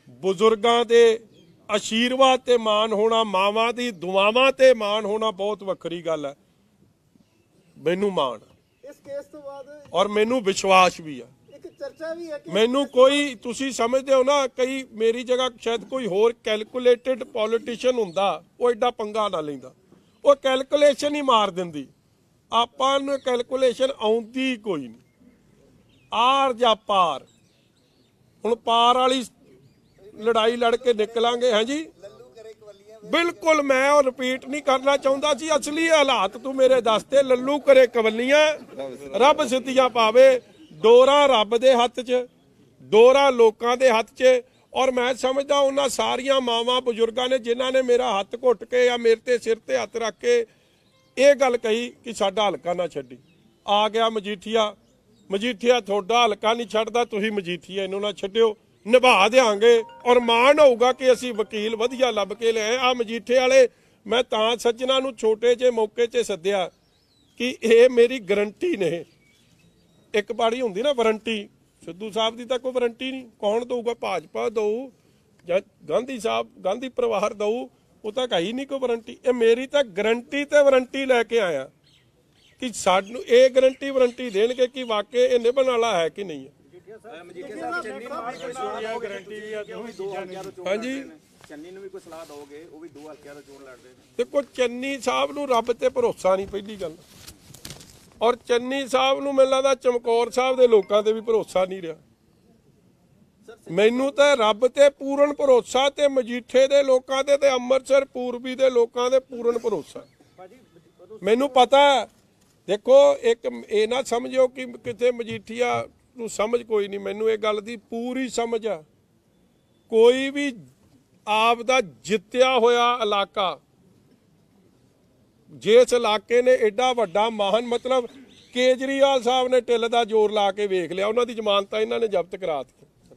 ਬਜ਼ੁਰਗਾਂ ਦੇ ਆਸ਼ੀਰਵਾਦ ਤੇ ਮਾਣ ਹੋਣਾ, ਮਾਵਾਂ ਦੀ ਦੁਆਵਾਂ ਤੇ ਮਾਣ ਹੋਣਾ ਬਹੁਤ ਵੱਖਰੀ ਗੱਲ ਹੈ। ਮੈਨੂੰ ਮਾਣ
ਇਸ ਕੇਸ ਤੋਂ ਬਾਅਦ
ਔਰ ਮੈਨੂੰ ਵਿਸ਼ਵਾਸ ਵੀ ਆ।
ਇੱਕ ਚਰਚਾ ਵੀ ਹੈ ਕਿ
ਮੈਨੂੰ ਕੋਈ, ਤੁਸੀਂ ਸਮਝਦੇ ਹੋ ਨਾ, ਕਈ ਮੇਰੀ ਜਗ੍ਹਾ ਸ਼ਾਇਦ ਕੋਈ ਹੋਰ ਕੈਲਕੂਲੇਟਡ ਪੋਲੀਟੀਸ਼ੀਅਨ ਹੁੰਦਾ, ਉਹ ਐਡਾ ਪੰਗਾ ਨਾ ਲੈਂਦਾ। ਉਹ ਕੈਲਕੂਲੇਸ਼ਨ ਹੀ ਮਾਰ ਦਿੰਦੀ। ਆਪਾਂ ਨੂੰ ਕੈਲਕੂਲੇਸ਼ਨ ਆਉਂਦੀ ਕੋਈ ਨਹੀਂ। ਆਰ ਜਾਂ ਪਾਰ, ਹੁਣ ਪਾਰ ਵਾਲੀ ਲੜਾਈ ਲੜ ਕੇ ਨਿਕਲਾਂਗੇ। ਹਾਂਜੀ ਬਿਲਕੁਲ, ਮੈਂ ਉਹ ਰਿਪੀਟ ਨਹੀਂ ਕਰਨਾ ਚਾਹੁੰਦਾ ਸੀ। ਅਸਲੀ ਹਾਲਾਤ ਤੂੰ ਮੇਰੇ ਦੱਸਦੇ। ਲੱਲੂ ਕਰੇ ਕਵੱਲੀਆਂ, ਰੱਬ ਸਿੱਧੀਆਂ ਪਾਵੇ। ਡੋਰਾ ਰੱਬ ਦੇ ਹੱਥ 'ਚ, ਡੋਰਾ ਲੋਕਾਂ ਦੇ ਹੱਥ 'ਚ। ਔਰ ਮੈਂ ਸਮਝਦਾ ਉਹਨਾਂ ਸਾਰੀਆਂ ਮਾਵਾਂ ਬਜ਼ੁਰਗਾਂ ਨੇ ਜਿਨ੍ਹਾਂ ਨੇ ਮੇਰਾ ਹੱਥ ਘੁੱਟ ਕੇ ਜਾਂ ਮੇਰੇ ਤੇ ਸਿਰ ਤੇ ਹੱਥ ਰੱਖ ਕੇ ਇਹ ਗੱਲ ਕਹੀ ਕਿ ਸਾਡਾ ਹਲਕਾ ਨਾ ਛੱਡੀ। ਆ ਗਿਆ ਮਜੀਠੀਆ, ਮਜੀਠੀਆ ਤੁਹਾਡਾ ਹਲਕਾ ਨਹੀਂ ਛੱਡਦਾ, ਤੁਸੀਂ ਮਜੀਠੀਆ ਇਹਨੂੰ ਨਾ ਛੱਡਿਓ, ਨਿਭਾ ਦਿਆਂਗੇ। ਔਰ ਮਾਣ ਹੋਊਗਾ ਕਿ ਅਸੀਂ ਵਕੀਲ ਵਧੀਆ ਲੱਭ ਕੇ ਲਿਆਏ। ਆ ਮਜੀਠੇ ਵਾਲੇ ਮੈਂ ਤਾਂ ਸੱਜਣਾ ਨੂੰ ਛੋਟੇ ਜਿਹੇ ਮੌਕੇ 'ਚ ਸੱਦਿਆ ਕਿ ਇਹ ਮੇਰੀ ਗਰੰਟੀ ਨੇ। ਇੱਕ ਬਾੜੀ ਹੁੰਦੀ ਨਾ ਵਾਰੰਟੀ, ਸਿੱਧੂ ਸਾਹਿਬ ਦੀ ਤਾਂ ਕੋਈ ਵਾਰੰਟੀ ਨਹੀਂ। ਕੌਣ ਦਊਗਾ? ਭਾਜਪਾ ਦਊ ਜਾਂ ਗਾਂਧੀ ਸਾਹਿਬ, ਗਾਂਧੀ ਪਰਿਵਾਰ ਦਊ, ਉਹ ਤਾਂ ਕਹੀ ਨਹੀਂ ਕੋਈ ਵਾਰੰਟੀ। ਇਹ ਮੇਰੀ ਤਾਂ ਗਰੰਟੀ ਤੇ ਵਾਰੰਟੀ ਲੈ ਕੇ ਆਇਆ ਕਿ ਸਾਨੂੰ ਇਹ ਗਰੰਟੀ ਵਾਰੰਟੀ ਦੇਣਗੇ ਕਿ ਵਾਕਈ ਇਹ ਨਿਭਣ ਵਾਲਾ ਹੈ ਕਿ ਨਹੀਂ ਹੈ। ਹਾਂਜੀ
ਚੰਨੀ ਨੂੰ ਵੀ ਕੋਈ ਸਲਾਹ ਦੋਗੇ? ਉਹ ਵੀ ਦੋ ਹਲਕਿਆਂ ਤੋਂ ਚੋਣ ਲੜਦੇ ਨੇ।
ਦੇਖੋ ਚੰਨੀ ਸਾਹਿਬ ਨੂੰ ਰੱਬ ਤੇ ਭਰੋਸਾ ਨਹੀਂ, ਪਹਿਲੀ ਗੱਲ। ਔਰ ਚੰਨੀ ਸਾਹਿਬ ਨੂੰ ਮੈਨੂੰ ਲੱਗਦਾ ਚਮਕੌਰ ਸਾਹਿਬ ਦੇ ਲੋਕਾਂ ਤੇ ਵੀ ਭਰੋਸਾ ਨਹੀਂ ਰਿਹਾ। ਮੈਨੂੰ ਤਾਂ ਰੱਬ ਤੇ ਪੂਰਨ ਭਰੋਸਾ ਤੇ ਮਜੀਠੇ ਦੇ ਲੋਕਾਂ ਤੇ ਤੇ ਅੰਮ੍ਰਿਤਸਰ ਪੂਰਬੀ ਦੇ ਲੋਕਾਂ ਦੇ ਪੂਰਨ ਭਰੋਸਾ। ਮੈਨੂੰ ਪਤਾ, ਦੇਖੋ ਇੱਕ ਇਹ ਨਾ ਸਮਝਿਓ ਕਿ ਕਿਤੇ ਮਜੀਠੀਆ ਨੂੰ ਸਮਝ ਕੋਈ ਨਹੀਂ। ਮੈਨੂੰ ਇਹ ਗੱਲ ਦੀ ਪੂਰੀ ਸਮਝ ਆ। ਕੋਈ ਵੀ ਆਪ ਦਾ ਜਿੱਤਿਆ ਹੋਇਆ ਇਲਾਕਾ, ਜਿਸ ਇਲਾਕੇ ਨੇ ਐਡਾ ਵੱਡਾ ਮਹਾਨ, ਮਤਲਬ ਕੇਜਰੀਵਾਲ ਸਾਹਿਬ ਨੇ ਢਿੱਲ ਦਾ ਜ਼ੋਰ ਲਾ ਕੇ ਵੇਖ ਲਿਆ, ਉਹਨਾਂ ਦੀ ਜ਼ਮਾਨਤਾਂ ਇਹਨਾਂ ਨੇ ਜ਼ਬਤ ਕਰਾਤੀ।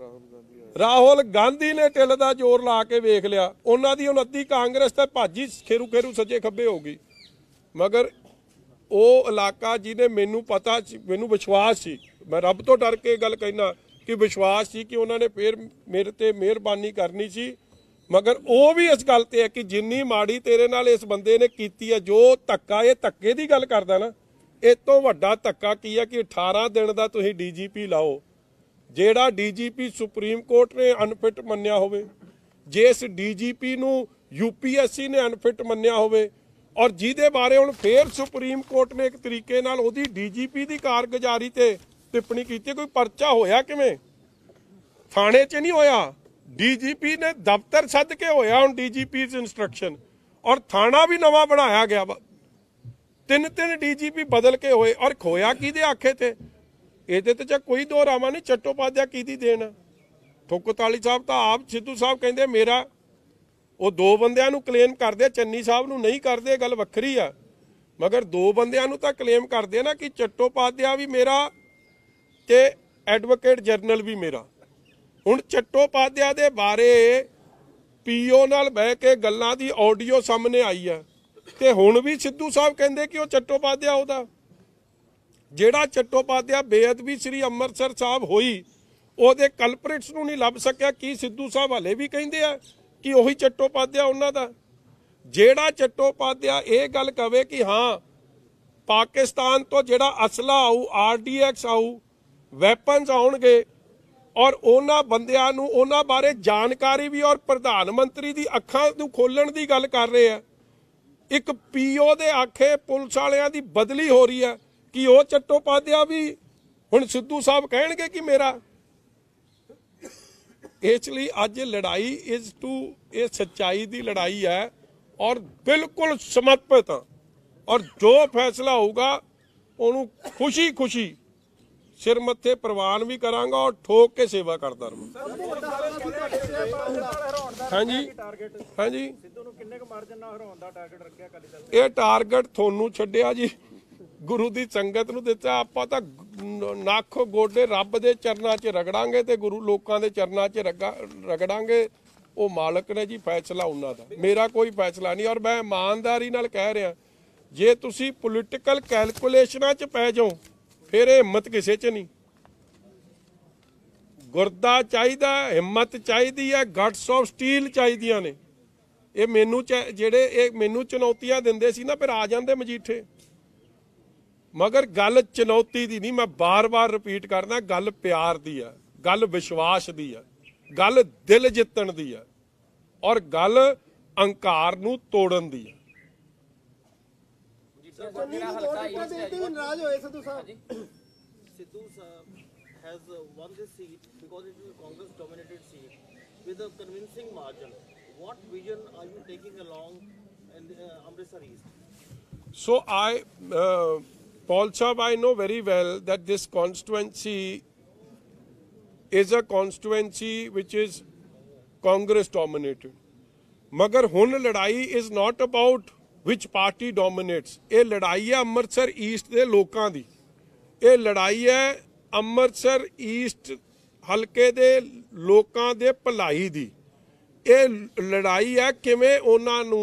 ਰਾਹੁਲ ਗਾਂਧੀ ਨੇ ਢਿੱਲ ਦਾ ਜ਼ੋਰ ਲਾ ਕੇ ਵੇਖ ਲਿਆ, ਉਹਨਾਂ ਦੀ ਹੁਣ ਅੱਧੀ ਕਾਂਗਰਸ ਤੇ ਭਾਜੀ ਖੇਰੂ ਖੇਰੂ ਸੱਜੇ ਖੱਬੇ ਹੋ ਗਈ। ਮਗਰ ਉਹ ਇਲਾਕਾ ਜਿਹਨੇ, ਮੈਨੂੰ ਪਤਾ ਸੀ, ਮੈਨੂੰ ਵਿਸ਼ਵਾਸ ਸੀ, ਮੈਂ ਰੱਬ ਤੋਂ ਡਰ ਕੇ ਗੱਲ ਕਹਿਣਾ ਕਿ ਵਿਸ਼ਵਾਸ ਸੀ ਕਿ ਉਹਨਾਂ ਨੇ ਫੇਰ ਮੇਰੇ ਤੇ ਮਿਹਰਬਾਨੀ ਕਰਨੀ ਸੀ। ਮਗਰ ਉਹ ਵੀ ਇਸ ਗੱਲ ਤੇ ਹੈ ਕਿ ਜਿੰਨੀ ਮਾੜੀ ਤੇਰੇ ਨਾਲ ਇਸ ਬੰਦੇ ਨੇ ਕੀਤੀ ਹੈ, ਜੋ ਧੱਕਾ, ਇਹ ਧੱਕੇ ਦੀ ਗੱਲ ਕਰਦਾ ਨਾ, ਇਹ ਤੋਂ ਵੱਡਾ ਧੱਕਾ ਕੀ ਹੈ ਕਿ ਅਠਾਰਾਂ ਦਿਨ ਦਾ ਤੁਸੀਂ ਡੀ ਜੀ ਪੀ ਲਾਓ, ਜਿਹੜਾ D G P supreme court ਨੇ ਅਨਫਿਟ ਮੰਨਿਆ ਹੋਵੇ, ਜਿਸ ਡੀ ਜੀ ਪੀ ਨੂੰ ਯੂ ਪੀ ਐਸ ਸੀ ਨੇ ਅਨਫਿਟ ਮੰਨਿਆ ਹੋਵੇ, ਔਰ ਜਿਹਦੇ ਬਾਰੇ ਹੁਣ ਫੇਰ ਸੁਪਰੀਮ ਕੋਰਟ ਨੇ ਇੱਕ ਤਰੀਕੇ ਨਾਲ ਉਹਦੀ ਡੀ ਜੀ ਪੀ ਦੀ ਕਾਰਗੁਜ਼ਾਰੀ ਤੇ ਟਿੱਪਣੀ ਕੀਤੀ। ਕੋਈ ਪਰਚਾ ਹੋਇਆ ਕਿਵੇਂ? ਥਾਣੇ 'ਚ ਨਹੀਂ ਹੋਇਆ, ਡੀ ਜੀ ਪੀ ਨੇ ਦਫ਼ਤਰ ਸੱਦ ਕੇ ਹੋਇਆ ਹੁਣ ਡੀ ਜੀ ਪੀ ਦੀ ਇੰਸਟਰਕਸ਼ਨ। ਔਰ ਥਾਣਾ ਵੀ ਨਵਾਂ ਬਣਾਇਆ ਗਿਆ ਵਾ, ਤਿੰਨ ਤਿੰਨ ਡੀ ਜੀ ਪੀ ਬਦਲ ਕੇ ਹੋਏ। ਔਰ ਖੋਇਆ ਕਿਹਦੇ ਆਖੇ ਤੇ? ਇਹਦੇ ਤੇ ਚ ਕੋਈ ਦੋ ਰਾਵਾਂ ਨਹੀਂ। ਚੱਟੋਪਾਧਿਆ ਕਿਹਦੀ ਦੇਣ? ਠੁਕਤਾਲੀ ਸਾਹਿਬ ਤਾਂ ਆਪ, ਸਿੱਧੂ ਸਾਹਿਬ ਕਹਿੰਦੇ ਮੇਰਾ, ਉਹ ਦੋ ਬੰਦਿਆਂ ਨੂੰ ਕਲੇਮ ਕਰਦੇ, ਚੰਨੀ ਸਾਹਿਬ ਨੂੰ ਨਹੀਂ ਕਰਦੇ, ਗੱਲ ਵੱਖਰੀ ਆ। ਮਗਰ ਦੋ ਬੰਦਿਆਂ ਨੂੰ ਤਾਂ ਕਲੇਮ ਕਰਦੇ ਨਾ ਕਿ ਚੱਟੋਪਾਧਿਆ ਵੀ ਮੇਰਾ ਤੇ ਐਡਵੋਕੇਟ ਜਨਰਲ ਵੀ ਮੇਰਾ। ਹੁਣ ਚੱਟੋਪਾਧਿਆ ਦੇ ਬਾਰੇ ਪੀਓ ਨਾਲ ਬਹਿ ਕੇ ਗੱਲਾਂ ਦੀ ਆਡੀਓ ਸਾਹਮਣੇ ਆਈ ਆ, ਤੇ ਹੁਣ ਵੀ ਸਿੱਧੂ ਸਾਹਿਬ ਕਹਿੰਦੇ ਕਿ ਉਹ ਚੱਟੋਪਾਧਿਆ ਉਹਦਾ। ਜਿਹੜਾ ਚੱਟੋਪਾਧਿਆ ਬੇਅਦਬੀ ਸ੍ਰੀ ਅੰਮ੍ਰਿਤਸਰ ਸਾਹਿਬ ਹੋਈ, ਉਹਦੇ ਕਲਪ੍ਰਿਟਸ ਨੂੰ ਨਹੀਂ ਲੱਭ ਸਕਿਆ। ਕੀ ਸਿੱਧੂ ਸਾਹਿਬ ਹਲੇ ਵੀ ਕਹਿੰਦੇ ਆ ਕਿ ਉਹੀ ਚੱਟੋਪਾਧਿਆ ਉਹਨਾਂ ਦਾ? ਜਿਹੜਾ ਚੱਟੋਪਾਧਿਆ ਇਹ ਗੱਲ ਕਵੇ ਕਿ ਹਾਂ ਪਾਕਿਸਤਾਨ ਤੋਂ ਜਿਹੜਾ ਅਸਲਾ ਆਊ, ਆਰ ਡੀ ਐਕਸ ਆਊ, ਵੈਪਨਸ ਆਉਣਗੇ, ਔਰ ਉਹਨਾਂ ਬੰਦਿਆਂ ਨੂੰ ਉਹਨਾਂ ਬਾਰੇ ਜਾਣਕਾਰੀ ਵੀ, ਔਰ ਪ੍ਰਧਾਨ ਮੰਤਰੀ ਦੀ ਅੱਖਾਂ ਨੂੰ ਖੋਲਣ ਦੀ ਗੱਲ ਕਰ ਰਹੇ ਆ। ਇੱਕ ਪੀਓ ਦੇ ਆਖੇ ਪੁਲਿਸ ਵਾਲਿਆਂ ਦੀ ਬਦਲੀ ਹੋ ਰਹੀ ਹੈ ਕਿ ਉਹ ਚੱਟੋਪਾਧਿਆ ਵੀ ਹੁਣ ਸਿੱਧੂ ਸਾਹਿਬ ਕਹਿਣਗੇ ਕਿ ਮੇਰਾ। ਇਸ ਲਈ ਅੱਜ ਲੜਾਈ ਇਸ ਟੂ, ਇਹ ਸੱਚਾਈ ਦੀ ਲੜਾਈ ਹੈ ਔਰ ਬਿਲਕੁਲ ਸਮਰਪਿਤ ਹਾਂ। ਔਰ ਜੋ ਫੈਸਲਾ ਹੋਊਗਾ ਉਹਨੂੰ ਖੁਸ਼ੀ ਖੁਸ਼ੀ ਸਿਰ ਮੱਥੇ ਪ੍ਰਵਾਨ ਵੀ ਕਰਾਂਗਾ ਔਰ ਠੋਕ ਕੇ ਸੇਵਾ ਕਰਦਾ ਰਹਾਂਗਾ। ਹਾਂਜੀ ਹਾਂਜੀ,
ਸਿੱਧੂ ਨੂੰ ਕਿੰਨੇ ਕੁ ਮਾਰਜਨ ਨਾਲ ਹਰਾਉਣ ਦਾ ਟਾਰਗੇਟ ਰੱਖਿਆ ਅਕਾਲੀ ਦਲ?
ਇਹ ਟਾਰਗੇਟ ਤੁਹਾਨੂੰ ਛੱਡਿਆ ਜੀ, ਗੁਰੂ ਦੀ ਸੰਗਤ ਨੂੰ ਦਿੱਤਾ। ਆਪਾਂ ਤਾਂ ਨੱਕ ਗੋਡੇ ਰੱਬ ਦੇ ਚਰਨਾਂ 'ਚ ਰਗੜਾਂਗੇ ਤੇ ਗੁਰੂ ਲੋਕਾਂ ਦੇ ਚਰਨਾਂ 'ਚ ਰਗੜਾਂਗੇ। ਉਹ ਮਾਲਕ ਨੇ ਜੀ ਫੈਸਲਾ ਉਹਨਾਂ ਦਾ, ਮੇਰਾ ਕੋਈ ਫੈਸਲਾ ਨਹੀਂ। ਔਰ ਮੈਂ ਇਮਾਨਦਾਰੀ ਨਾਲ ਕਹਿ ਰਿਹਾ, ਜੇ ਤੁਸੀਂ ਪੋਲੀਟੀਕਲ ਕੈਲਕੂਲੇਸ਼ਨਾਂ 'ਚ ਪੈ ਜਾਓ ਫਿਰ ਇਹ ਹਿੰਮਤ ਕਿਸੇ 'ਚ ਨਹੀਂ। ਗੁਰਦਾ ਚਾਹੀਦਾ, ਹਿੰਮਤ ਚਾਹੀਦੀ ਹੈ, ਗਟਸ ਆਫ ਸਟੀਲ ਚਾਹੀਦੀਆਂ ਨੇ। ਇਹ ਮੈਨੂੰ ਜਿਹੜੇ ਇਹ ਮੈਨੂੰ ਚੁਣੌਤੀਆਂ ਦਿੰਦੇ ਸੀ ਨਾ, ਫਿਰ ਆ ਜਾਂਦੇ ਮਜੀਠੇ। ਮਗਰ ਗੱਲ ਚੁਣੌਤੀ ਦੀ ਨਹੀਂ, ਮੈਂ ਬਾਰ-ਬਾਰ ਰਿਪੀਟ ਕਰਦਾ, ਗੱਲ ਪਿਆਰ ਦੀ ਹੈ, ਗੱਲ ਵਿਸ਼ਵਾਸ ਦੀ ਹੈ, ਗੱਲ ਦਿਲ ਜਿੱਤਣ ਦੀ ਹੈ, ਔਰ ਗੱਲ ਅਹੰਕਾਰ ਨੂੰ ਤੋੜਨ ਦੀ ਹੈ।
ਚੰਨੀ ਨੂੰ ਦੋ ਟਿਕਟਾਂ ਦੇ ਦਿੱਤੀ, ਨਾਰਾਜ਼ ਹੋਏ ਸਿੱਧੂ ਸਾਹਿਬ।
Sidhu has uh, won this seat because it is a Congress dominated seat with a convincing margin. What vision are you taking along in uh, Amritsar East?
So I, uh, Paul Saab, I know very well that this constituency is a constituency which is Congress dominated. Magar hun ladai is not about which party dominates. ਇਹ ਲੜਾਈ ਹੈ Amritsar East ਦੇ ਲੋਕਾਂ ਦੀ। ਇਹ ਲੜਾਈ ਹੈ Amritsar East ਹਲਕੇ ਦੇ ਲੋਕਾਂ ਦੇ ਭਲਾਈ ਦੀ। ਇਹ ਲੜਾਈ ਹੈ ਕਿਵੇਂ ਉਹਨਾਂ ਨੂੰ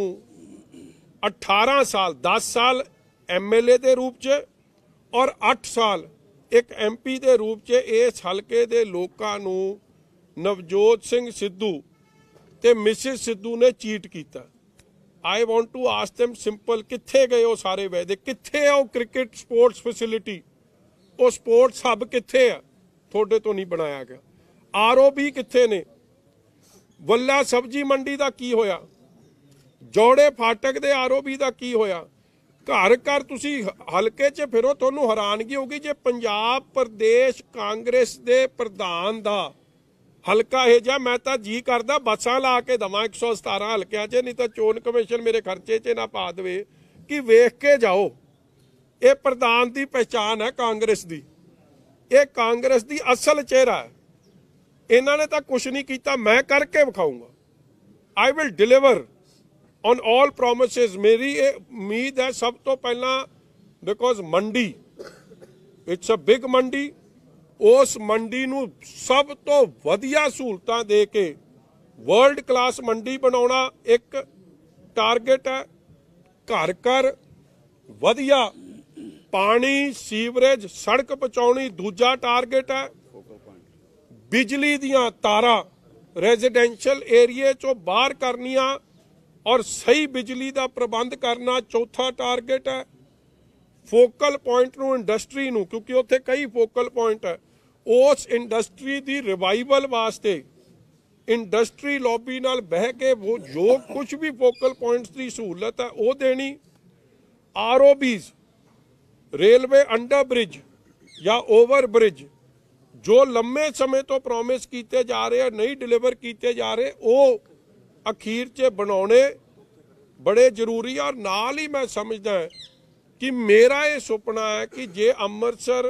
ਅਠਾਰਾਂ ਸਾਲ ਦਸ ਸਾਲ ਐਮਐਲਏ ਦੇ ਰੂਪ 'ਚ ਔਰ ਅੱਠ ਸਾਲ ਇੱਕ ਐਮਪੀ ਦੇ ਰੂਪ 'ਚ ਇਸ ਹਲਕੇ ਦੇ ਲੋਕਾਂ ਨੂੰ ਨਵਜੋਤ ਸਿੰਘ ਸਿੱਧੂ ਤੇ ਮਿਸਿਸ ਸਿੱਧੂ ਨੇ ਚੀਟ ਕੀਤਾ। I want to ask them simple, ਕਿੱਥੇ ਗਏ ਉਹ ਸਾਰੇ ਵਾਅਦੇ? ਕਿੱਥੇ ਆ ਉਹ ਕ੍ਰਿਕਟ ਸਪੋਰਟਸ ਫੈਸਿਲਿਟੀ? ਉਹ ਸਪੋਰਟਸ ਹੱਬ ਕਿੱਥੇ ਆ? ਤੁਹਾਡੇ ਤੋਂ ਨਹੀਂ ਬਣਾਇਆ ਗਿਆ। ਆਰਓਬੀ ਕਿੱਥੇ ਨੇ? ਵੱਲਾ ਸਬਜ਼ੀ ਮੰਡੀ ਦਾ ਕੀ ਹੋਇਆ? ਜੋੜੇ ਫਾਟਕ ਦੇ ਆਰਓਬੀ ਦਾ ਕੀ ਹੋਇਆ? ਘਰ ਘਰ ਤੁਸੀਂ ਹਲਕੇ 'ਚ ਫਿਰੋ, ਤੁਹਾਨੂੰ ਹੈਰਾਨਗੀ ਹੋਊਗੀ ਜੇ ਪੰਜਾਬ ਪ੍ਰਦੇਸ਼ ਕਾਂਗਰਸ ਦੇ ਪ੍ਰਧਾਨ ਦਾ ਹਲਕਾ ਇਹ ਜਿਹਾ, ਮੈਂ ਤਾਂ ਜੀ ਕਰਦਾ ਬੱਸਾਂ ਲਾ ਕੇ ਦੇਵਾਂ ਇੱਕ ਸੌ ਸਤਾਰਾਂ ਹਲਕਿਆਂ 'ਚ, ਨਹੀਂ ਤਾਂ ਚੋਣ ਕਮਿਸ਼ਨ ਮੇਰੇ ਖਰਚੇ 'ਚ ਨਾ ਪਾ ਦੇਵੇ ਕਿ ਵੇਖ ਕੇ ਜਾਓ। ਇਹ ਪ੍ਰਧਾਨ ਦੀ ਪਹਿਚਾਣ ਹੈ ਕਾਂਗਰਸ ਦੀ, ਇਹ ਕਾਂਗਰਸ ਦੀ ਅਸਲ ਚਿਹਰਾ ਹੈ। ਇਹਨਾਂ ਨੇ ਤਾਂ ਕੁਛ ਨਹੀਂ ਕੀਤਾ, ਮੈਂ ਕਰਕੇ ਵਿਖਾਊਂਗਾ। I will deliver on all promises. ਮੇਰੀ ਇਹ ਉਮੀਦ ਹੈ ਸਭ ਤੋਂ ਪਹਿਲਾਂ, ਬਿਕੋਜ਼ ਮੰਡੀ ਇਟਸ ਅ ਬਿਗ ਮੰਡੀ, ਉਸ ਮੰਡੀ ਨੂੰ ਸਭ ਤੋਂ ਵਧੀਆ ਸਹੂਲਤਾਂ ਦੇ ਕੇ ਵਰਲਡ ਕਲਾਸ ਮੰਡੀ ਬਣਾਉਣਾ ਇੱਕ ਟਾਰਗੇਟ ਹੈ। ਘਰ ਘਰ ਵਧੀਆ ਪਾਣੀ, ਸੀਵਰੇਜ, ਸੜਕ ਪਹੁੰਚਾਉਣੀ ਦੂਜਾ ਟਾਰਗੇਟ ਹੈ। ਬਿਜਲੀ ਦੀਆਂ ਤਾਰਾਂ ਰੈਜ਼ੀਡੈਂਸ਼ੀਅਲ ਏਰੀਏ 'ਚੋਂ ਬਾਹਰ ਕਰਨੀਆਂ ਔਰ ਸਹੀ ਬਿਜਲੀ ਦਾ ਪ੍ਰਬੰਧ ਕਰਨਾ ਚੌਥਾ ਟਾਰਗੇਟ ਹੈ। ਫੋਕਲ ਪੁਆਇੰਟ ਨੂੰ ਇੰਡਸਟਰੀ ਨੂੰ, ਕਿਉਂਕਿ ਉੱਥੇ ਕਈ ਫੋਕਲ ਪੁਆਇੰਟ ਹੈ, ਉਸ ਇੰਡਸਟਰੀ ਦੀ ਰਿਵਾਈਵਲ ਵਾਸਤੇ ਇੰਡਸਟਰੀ ਲੌਬੀ ਨਾਲ ਬਹਿ ਕੇ ਉਹ ਜੋ ਕੁਝ ਵੀ ਫੋਕਲ ਪੁਆਇੰਟਸ ਦੀ ਸਹੂਲਤ ਹੈ ਉਹ ਦੇਣੀ। ਆਰਓਬੀਜ਼, ਰੇਲਵੇ ਅੰਡਰ ਬ੍ਰਿਜ ਜਾਂ ਓਵਰ ਬ੍ਰਿਜ ਜੋ ਲੰਮੇ ਸਮੇਂ ਤੋਂ ਪ੍ਰੋਮਿਸ ਕੀਤੇ ਜਾ ਰਹੇ ਆ, ਨਹੀਂ ਡਿਲੀਵਰ ਕੀਤੇ ਜਾ ਰਹੇ, ਉਹ ਅਖੀਰ 'ਚ ਬਣਾਉਣੇ ਬੜੇ ਜ਼ਰੂਰੀ ਆ। ਨਾਲ ਹੀ ਮੈਂ ਸਮਝਦਾ ਕਿ ਮੇਰਾ ਇਹ ਸੁਪਨਾ ਹੈ ਕਿ ਜੇ ਅੰਮ੍ਰਿਤਸਰ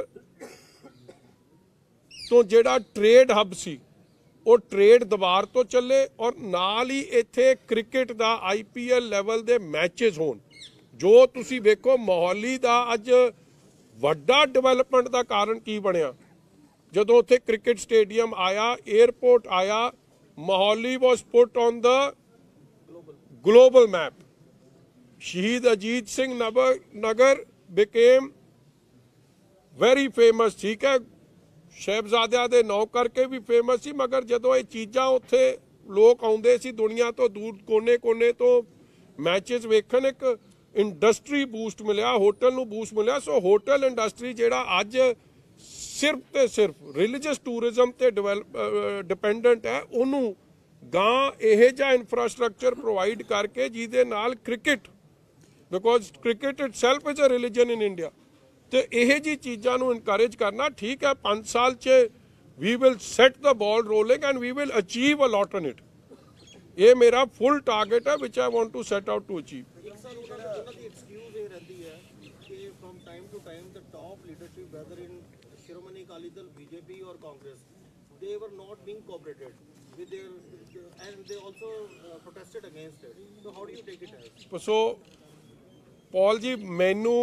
ਤੋਂ ਜਿਹੜਾ ਟ੍ਰੇਡ ਹੱਬ ਸੀ ਉਹ ਟ੍ਰੇਡ ਦੁਬਾਰ ਤੋਂ ਚੱਲੇ ਔਰ ਨਾਲ ਹੀ ਇੱਥੇ ਕ੍ਰਿਕਟ ਦਾ ਆਈਪੀਐਲ ਲੈਵਲ ਦੇ ਮੈਚਸ ਹੋਣ। ਜੋ ਤੁਸੀਂ ਵੇਖੋ ਮੋਹਾਲੀ ਦਾ ਅੱਜ ਵੱਡਾ ਡਿਵੈਲਪਮੈਂਟ ਦਾ ਕਾਰਨ ਕੀ ਬਣਿਆ, ਜਦੋਂ ਉੱਥੇ ਕ੍ਰਿਕਟ ਸਟੇਡੀਅਮ ਆਇਆ, 에ਅਰਪੋਰਟ ਆਇਆ, Mohali was put on the global map. Shaheed Ajit Singh Nagar became very famous. ਠੀਕ ਹੈ, ਸਾਹਿਬਜ਼ਾਦਿਆਂ ਦੇ ਨਾਂ ਕਰਕੇ ਵੀ ਫੇਮਸ ਸੀ, ਮਗਰ ਜਦੋਂ ਇਹ ਚੀਜ਼ਾਂ ਉੱਥੇ ਲੋਕ ਆਉਂਦੇ ਸੀ ਦੁਨੀਆ ਤੋਂ ਦੂਰ ਕੋਨੇ ਕੋਨੇ ਤੋਂ ਮੈਚਸ ਵੇਖਣ, ਇੱਕ ਇੰਡਸਟਰੀ ਬੂਸਟ ਮਿਲਿਆ, ਹੋਟਲ ਨੂੰ ਬੂਸਟ ਮਿਲਿਆ। ਸੋ ਹੋਟਲ ਇੰਡਸਟਰੀ ਜਿਹੜਾ ਅੱਜ ਸਿਰਫ ਤੇ ਸਿਰਫ ਰਿਲੀਜੀਅਸ ਟੂਰਿਜ਼ਮ ਤੇ ਡਿਪੈਂਡੈਂਟ ਹੈ, ਉਹਨੂੰ ਗਾਂ ਇਹ ਜਿਹਾ ਇਨਫਰਾਸਟ੍ਰਕਚਰ ਪ੍ਰੋਵਾਈਡ ਕਰਕੇ ਜਿਹਦੇ ਨਾਲ cricket, because cricket itself is a religion in India, ਤੇ ਇਹ ਜੀ ਚੀਜ਼ਾਂ ਨੂੰ ਇਨਕਰੇਜ ਕਰਨਾ। ਠੀਕ ਹੈ, ਪੰਜ ਸਾਲ 'ਚ we will set the ball rolling and we will achieve a lot in it. ਇਹ ਮੇਰਾ ਫੁੱਲ ਟਾਰਗੇਟ ਹੈ which I want to set out to achieve.
ਉਹਨਾਂ ਦੀ ਐਕਸਕਿਊਜ਼ ਇਹ ਰਹਿੰਦੀ ਹੈ ਕਿ from time to time the top leadership whether in Shiromani Akali Dal, BJP or Congress, they were not being cooperated with their, and they also uh, protested against it. So how do you take it as?
ਸੋ ਪੌਲ ਜੀ, ਮੈਨੂੰ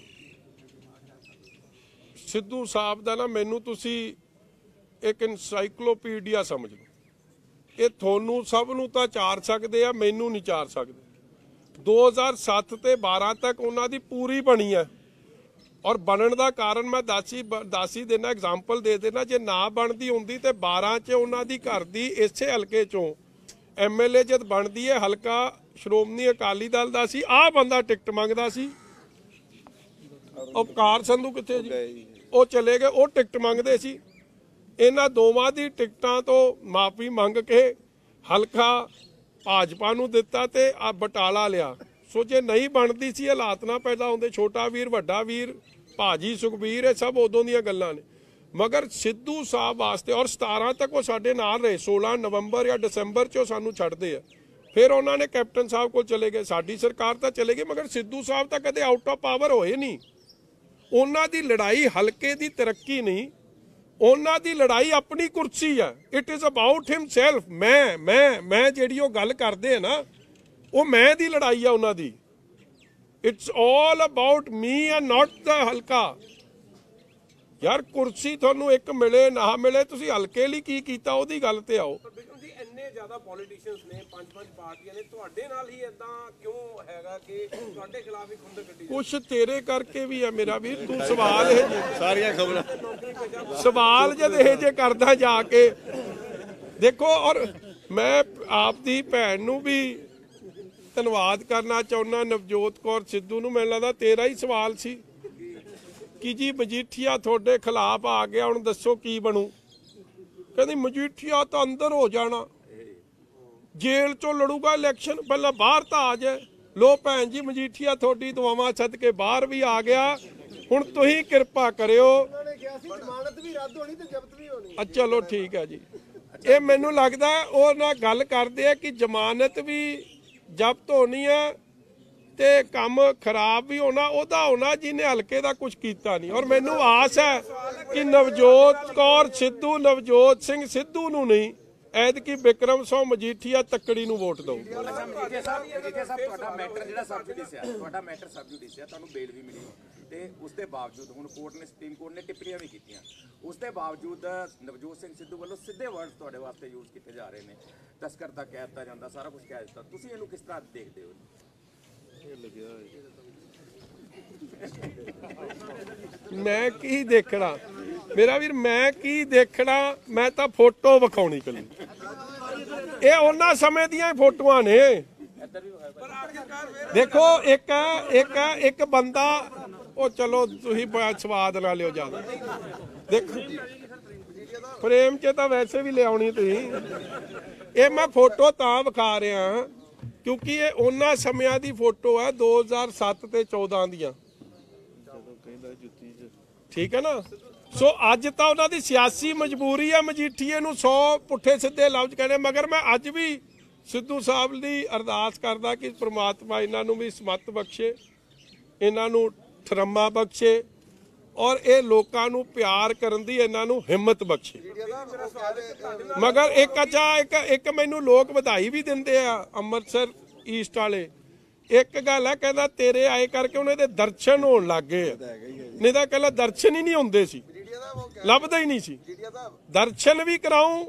ਸਿੱਧੂ ਸਾਹਿਬ ਦਾ ਨਾ, ਮੈਨੂੰ ਤੁਸੀਂ ਇੱਕ encyclopaedia ਸਮਝ ਲਓ। ਇਹ ਤੁਹਾਨੂੰ ਸਭ ਨੂੰ ਤਾਂ ਚਾਰ ਸਕਦੇ ਆ, ਮੈਨੂੰ ਨਹੀਂ ਚਾਰ ਸਕਦੇ। ਦੋ ਹਜ਼ਾਰ ਸੱਤ ਤੇ ਬਾਰਾਂ ਤੱਕ ਉਹਨਾਂ ਦੀ ਪੂਰੀ ਬਣੀ ਹੈ। ਔਰ ਬਣਨ ਦਾ ਕਾਰਨ ਮੈਂ ਦੱਸੀ ਦੱਸੀ ਦੇਣਾ, ਐਗਜ਼ਾਮਪਲ ਦੇ ਦੇਣਾ। ਜੇ ਨਾ ਬਣਦੀ ਹੁੰਦੀ ਤੇ ਬਾਰਾਂ 'ਚ ਉਹਨਾਂ ਦੀ ਘਰ ਦੀ ਇਸੇ ਹਲਕੇ 'ਚੋਂ ਐਮ ਐਲ ਏ ਜਦ ਬਣਦੀ ਹੈ ਹਲਕਾ ਸ਼੍ਰੋਮਣੀ ਅਕਾਲੀ ਦਲ ਦਾ ਸੀ, ਆਹ ਬੰਦਾ ਟਿਕਟ ਮੰਗਦਾ ਸੀ। ਅਵਤਾਰ ਸੰਧੂ ਕਿੱਥੇ ਜੀ? ਉਹ ਚਲੇ ਗਏ, ਉਹ ਟਿਕਟ ਮੰਗਦੇ ਸੀ। ਇਹਨਾਂ ਦੋਵਾਂ ਦੀ ਟਿਕਟਾਂ ਤੋਂ ਮਾਫੀ ਮੰਗ ਕੇ ਹਲਕਾ ਭਾਜਪਾ ਨੂੰ ਦਿੱਤਾ ਤੇ ਆ ਬਟਾਲਾ ਲਿਆ। ਸੋ ਜੇ ਨਹੀਂ ਬਣਦੀ ਸੀ, ਹਾਲਾਤ ਨਾ ਪੈਦਾ ਹੁੰਦੇ। ਛੋਟਾ ਵੀਰ, ਵੱਡਾ ਵੀਰ, ਭਾਜੀ ਸੁਖਬੀਰ, ਇਹ ਸਭ ਉਦੋਂ ਦੀਆਂ ਗੱਲਾਂ ਨੇ। ਮਗਰ ਸਿੱਧੂ ਸਾਹਿਬ ਵਾਸਤੇ ਔਰ ਸਤਾਰਾਂ ਤੱਕ ਉਹ ਸਾਡੇ ਨਾਲ ਰਹੇ। ਸੋਲਾਂ ਨਵੰਬਰ ਜਾਂ ਦਸੰਬਰ 'ਚ ਉਹ ਸਾਨੂੰ ਛੱਡਦੇ ਆ। ਫਿਰ ਉਹਨਾਂ ਨੇ ਕੈਪਟਨ ਸਾਹਿਬ ਕੋਲ ਚਲੇ ਗਏ। ਸਾਡੀ ਸਰਕਾਰ ਤਾਂ ਚਲੇ ਗਈ, ਮਗਰ ਸਿੱਧੂ ਸਾਹਿਬ ਤਾਂ ਕਦੇ ਆਊਟ ਆਫ ਪਾਵਰ ਹੋਏ ਨਹੀਂ। ਉਹਨਾਂ ਦੀ ਲੜਾਈ ਹਲਕੇ ਦੀ ਤਰੱਕੀ ਨਹੀਂ, ਉਹਨਾਂ ਦੀ ਲੜਾਈ ਆਪਣੀ ਕੁਰਸੀ ਆ। It is about himself. ਮੈਂ ਮੈਂ ਮੈਂ ਜਿਹੜੀ ਉਹ ਗੱਲ ਕਰਦੇ ਆ ਨਾ, ਉਹ ਮੈਂ ਦੀ ਲੜਾਈ ਆ ਉਹਨਾਂ ਦੀ। It's all about me and not the ਹਲਕਾ। ਯਾਰ ਕੁਰਸੀ ਤੁਹਾਨੂੰ ਇੱਕ ਮਿਲੇ ਨਾ ਮਿਲੇ, ਤੁਸੀਂ ਹਲਕੇ ਲਈ ਕੀ ਕੀਤਾ ਉਹਦੀ ਗੱਲ ਤੇ ਆਓ।
ਇੰਨੇ ਜ਼ਿਆਦਾ ਪੋਲੀਟੀਸ਼ੀਅਨਸ ਨੇ, ਪੰਜ ਪੰਜ ਪਾਰਟੀਆਂ ਨੇ, ਤੁਹਾਡੇ ਨਾਲ ਹੀ ਇਦਾਂ ਕਿਉਂ ਹੈਗਾ ਕਿ ਤੁਹਾਡੇ ਖਿਲਾਫ ਹੀ ਖੁੰਦ ਕੱਢੀ?
ਕੁਛ ਤੇਰੇ ਕਰਕੇ ਵੀ ਆ ਮੇਰਾ ਵੀਰ। ਤੂੰ ਸਵਾਲ ਇਹ
ਸਾਰੀਆਂ ਖਬਰਾਂ
ਸਵਾਲ ਜਦ ਇਹ ਜੇ ਕਰਦਾ ਜਾ ਕੇ ਦੇਖੋ। ਔਰ ਮੈਂ ਆਪ ਦੀ ਭੈਣ ਨੂੰ ਵੀ ਧੰਨਵਾਦ ਕਰਨਾ ਚਾਹੁੰਦਾ, ਨਵਜੋਤ ਕੌਰ ਸਿੱਧੂ ਨੂੰ। ਮੈਨੂੰ ਲੱਗਦਾ ਤੇਰਾ ਹੀ ਸਵਾਲ ਸੀ ਕਿ ਜੀ ਮਜੀਠੀਆ ਤੁਹਾਡੇ ਖਿਲਾਫ ਆ ਗਿਆ, ਹੁਣ ਦੱਸੋ ਕੀ ਬਣੂ। ਕਹਿੰਦੀ ਮਜੀਠੀਆ ਤਾਂ ਅੰਦਰ ਹੋ ਜਾਣਾ, ਜੇਲ੍ਹ ਚੋਂ ਲੜੂਗਾ ਇਲੈਕਸ਼ਨ, ਪਹਿਲਾਂ ਬਾਹਰ ਤਾਂ ਆ ਜਾਏ। ਲੋ ਭੈਣ ਜੀ, ਮਜੀਠੀਆ ਤੁਹਾਡੀ ਦੁਆਵਾਂ ਸਦਕੇ ਬਾਹਰ ਵੀ ਆ ਗਿਆ। ਹੁਣ ਤੁਸੀਂ ਕਿਰਪਾ ਕਰਿਓ।
ਉਹਨਾਂ ਨੇ ਕਿਹਾ ਸੀ ਜ਼ਮਾਨਤ ਵੀ ਰੱਦ ਹੋਣੀ ਤੇ ਜ਼ਬਤ ਵੀ ਹੋਣੀ।
ਆ ਚਲੋ ਠੀਕ ਹੈ ਜੀ। ਇਹ ਮੈਨੂੰ ਲੱਗਦਾ ਉਹ ਨਾਲ ਗੱਲ ਕਰਦੇ ਆ ਕਿ ਜ਼ਮਾਨਤ ਵੀ ਜ਼ਬਤ ਹੋਣੀ ਹੈ ਤੇ ਕੰਮ ਖਰਾਬ ਵੀ ਹੋਣਾ ਉਹਦਾ ਹੋਣਾ ਜਿਹਨੇ ਹਲਕੇ ਦਾ ਕੁਝ ਕੀਤਾ ਨਹੀਂ। ਔਰ ਮੈਨੂੰ ਆਸ ਹੈ ਕਿ ਨਵਜੋਤ ਕੌਰ ਸਿੱਧੂ, ਨਵਜੋਤ ਸਿੰਘ ਸਿੱਧੂ ਨੂੰ ਨਹੀਂ, ਐਤਕੀ ਬਿਕਰਮ ਸਿੰਘ ਮਜੀਠੀਆ ਤੱਕੜੀ ਨੂੰ ਵੋਟ ਦਿਓ।
ਅੱਛਾ ਮਜੀਠੀਆ ਸਾਹਿਬ, ਮਜੀਠੀਆ ਸਾਹਿਬ ਤੁਹਾਡਾ ਮੈਟਰ ਜਿਹੜਾ ਸਬ ਜੁਡਿਸ ਹੈ, ਤੁਹਾਡਾ ਮੈਟਰ ਸਬ ਜੁਡਿਸ ਹੈ, ਤੁਹਾਨੂੰ ਬੇਲ ਵੀ ਮਿਲੀ ਤੇ ਉਸ ਦੇ ਬਾਵਜੂਦ ਹੁਣ ਕੋਰਟ ਨੇ, ਸੁਪਰੀਮ ਕੋਰਟ ਨੇ ਟਿੱਪਣੀਆਂ ਵੀ ਕੀਤੀਆਂ। ਉਸ ਦੇ ਬਾਵਜੂਦ ਨਵਜੋਤ ਸਿੰਘ ਸਿੱਧੂ ਵੱਲੋਂ ਸਿੱਧੇ ਵਰਡਸ ਤੁਹਾਡੇ ਵਾਸਤੇ ਯੂਜ਼ ਕੀਤੇ ਜਾ ਰਹੇ ਨੇ। ਤਸਕਰ ਦਾ ਕਹਿ ਦਿੱਤਾ ਜਾਂਦਾ, ਸਾਰਾ ਕੁਝ ਕਹਿ ਦਿੱਤਾ। ਤੁਸੀਂ ਇਹਨੂੰ ਕਿਸ ਤਰ੍ਹਾਂ ਦੇਖਦੇ ਹੋ?
ਮੈਂ ਕੀ ਦੇਖਣਾ ਮੇਰਾ ਵੀਰ, ਮੈਂ ਕੀ ਦੇਖਣਾ? ਮੈਂ ਤਾਂ ਫੋਟੋ ਵਿਖਾਉਣੀ ਕੱਲੀ। ਇਹ ਉਹਨਾਂ ਸਮੇਂ ਦੀਆਂ ਫੋਟੋਆਂ ਨੇ। ਦੇਖੋ ਇੱਕ ਇੱਕ ਇੱਕ ਬੰਦਾ, ਉਹ ਚਲੋ ਤੁਸੀਂ ਸਵਾਦ ਨਾ ਲਿਓ ਜ਼ਿਆਦਾ। ਦੇਖੋ ਫਰੇਮ 'ਚ ਤਾਂ ਵੈਸੇ ਵੀ ਲਿਆਉਣੀ ਤੁਸੀਂ। ਇਹ ਮੈਂ ਫੋਟੋ ਤਾਂ ਵਿਖਾ ਰਿਹਾ ਕਿਉਂਕਿ ਇਹ ਉਹਨਾਂ ਸਮਿਆਂ ਦੀ ਫੋਟੋ ਹੈ, ਦੋ ਹਜ਼ਾਰ ਸੱਤ ਤੇ ਚੌਦਾਂ ਦੀਆਂ। ਠੀਕ ਹੈ ਨਾ? ਸੋ ਅੱਜ ਤਾਂ ਉਹਨਾਂ ਦੀ ਸਿਆਸੀ ਮਜਬੂਰੀ ਹੈ ਮਜੀਠੀਏ ਨੂੰ ਸੌ ਪੁੱਠੇ ਸਿੱਧੇ ਲਫ਼ਜ਼ ਕਹਿੰਦੇ। ਮਗਰ ਮੈਂ ਅੱਜ ਵੀ ਸਿੱਧੂ ਸਾਹਿਬ ਦੀ ਅਰਦਾਸ ਕਰਦਾ ਕਿ ਪ੍ਰਮਾਤਮਾ ਇਹਨਾਂ ਨੂੰ ਵੀ ਸਮਤ ਬਖਸ਼ੇ, ਇਹਨਾਂ ਨੂੰ ਠਰਮਾ ਬਖਸ਼ੇ ਔਰ ਇਹ ਲੋਕਾਂ ਨੂੰ ਪਿਆਰ ਕਰਨ ਦੀ ਇਹਨਾਂ ਨੂੰ ਹਿੰਮਤ ਬਖਸ਼ੇ। ਮਗਰ ਇੱਕ ਅੱਛਾ ਇੱਕ ਇੱਕ ਮੈਨੂੰ ਲੋਕ ਵਧਾਈ ਵੀ ਦਿੰਦੇ ਆ ਅੰਮ੍ਰਿਤਸਰ ਈਸਟ ਵਾਲੇ। ਇੱਕ ਗੱਲ ਹੈ, ਕਹਿੰਦਾ ਤੇਰੇ ਆਏ ਕਰਕੇ ਉਹਨਾਂ ਦੇ ਦਰਸ਼ਨ ਹੋਣ ਲੱਗ ਗਏ ਆ, ਨਹੀਂ ਤਾਂ ਕਹਿੰਦਾ ਦਰਸ਼ਨ ਹੀ ਨਹੀਂ ਹੁੰਦੇ ਸੀ, ਲੱਭਦਾ ਹੀ ਨਹੀਂ ਸੀ। ਦਰਸ਼ਨ ਵੀ ਕਰਾਉਂ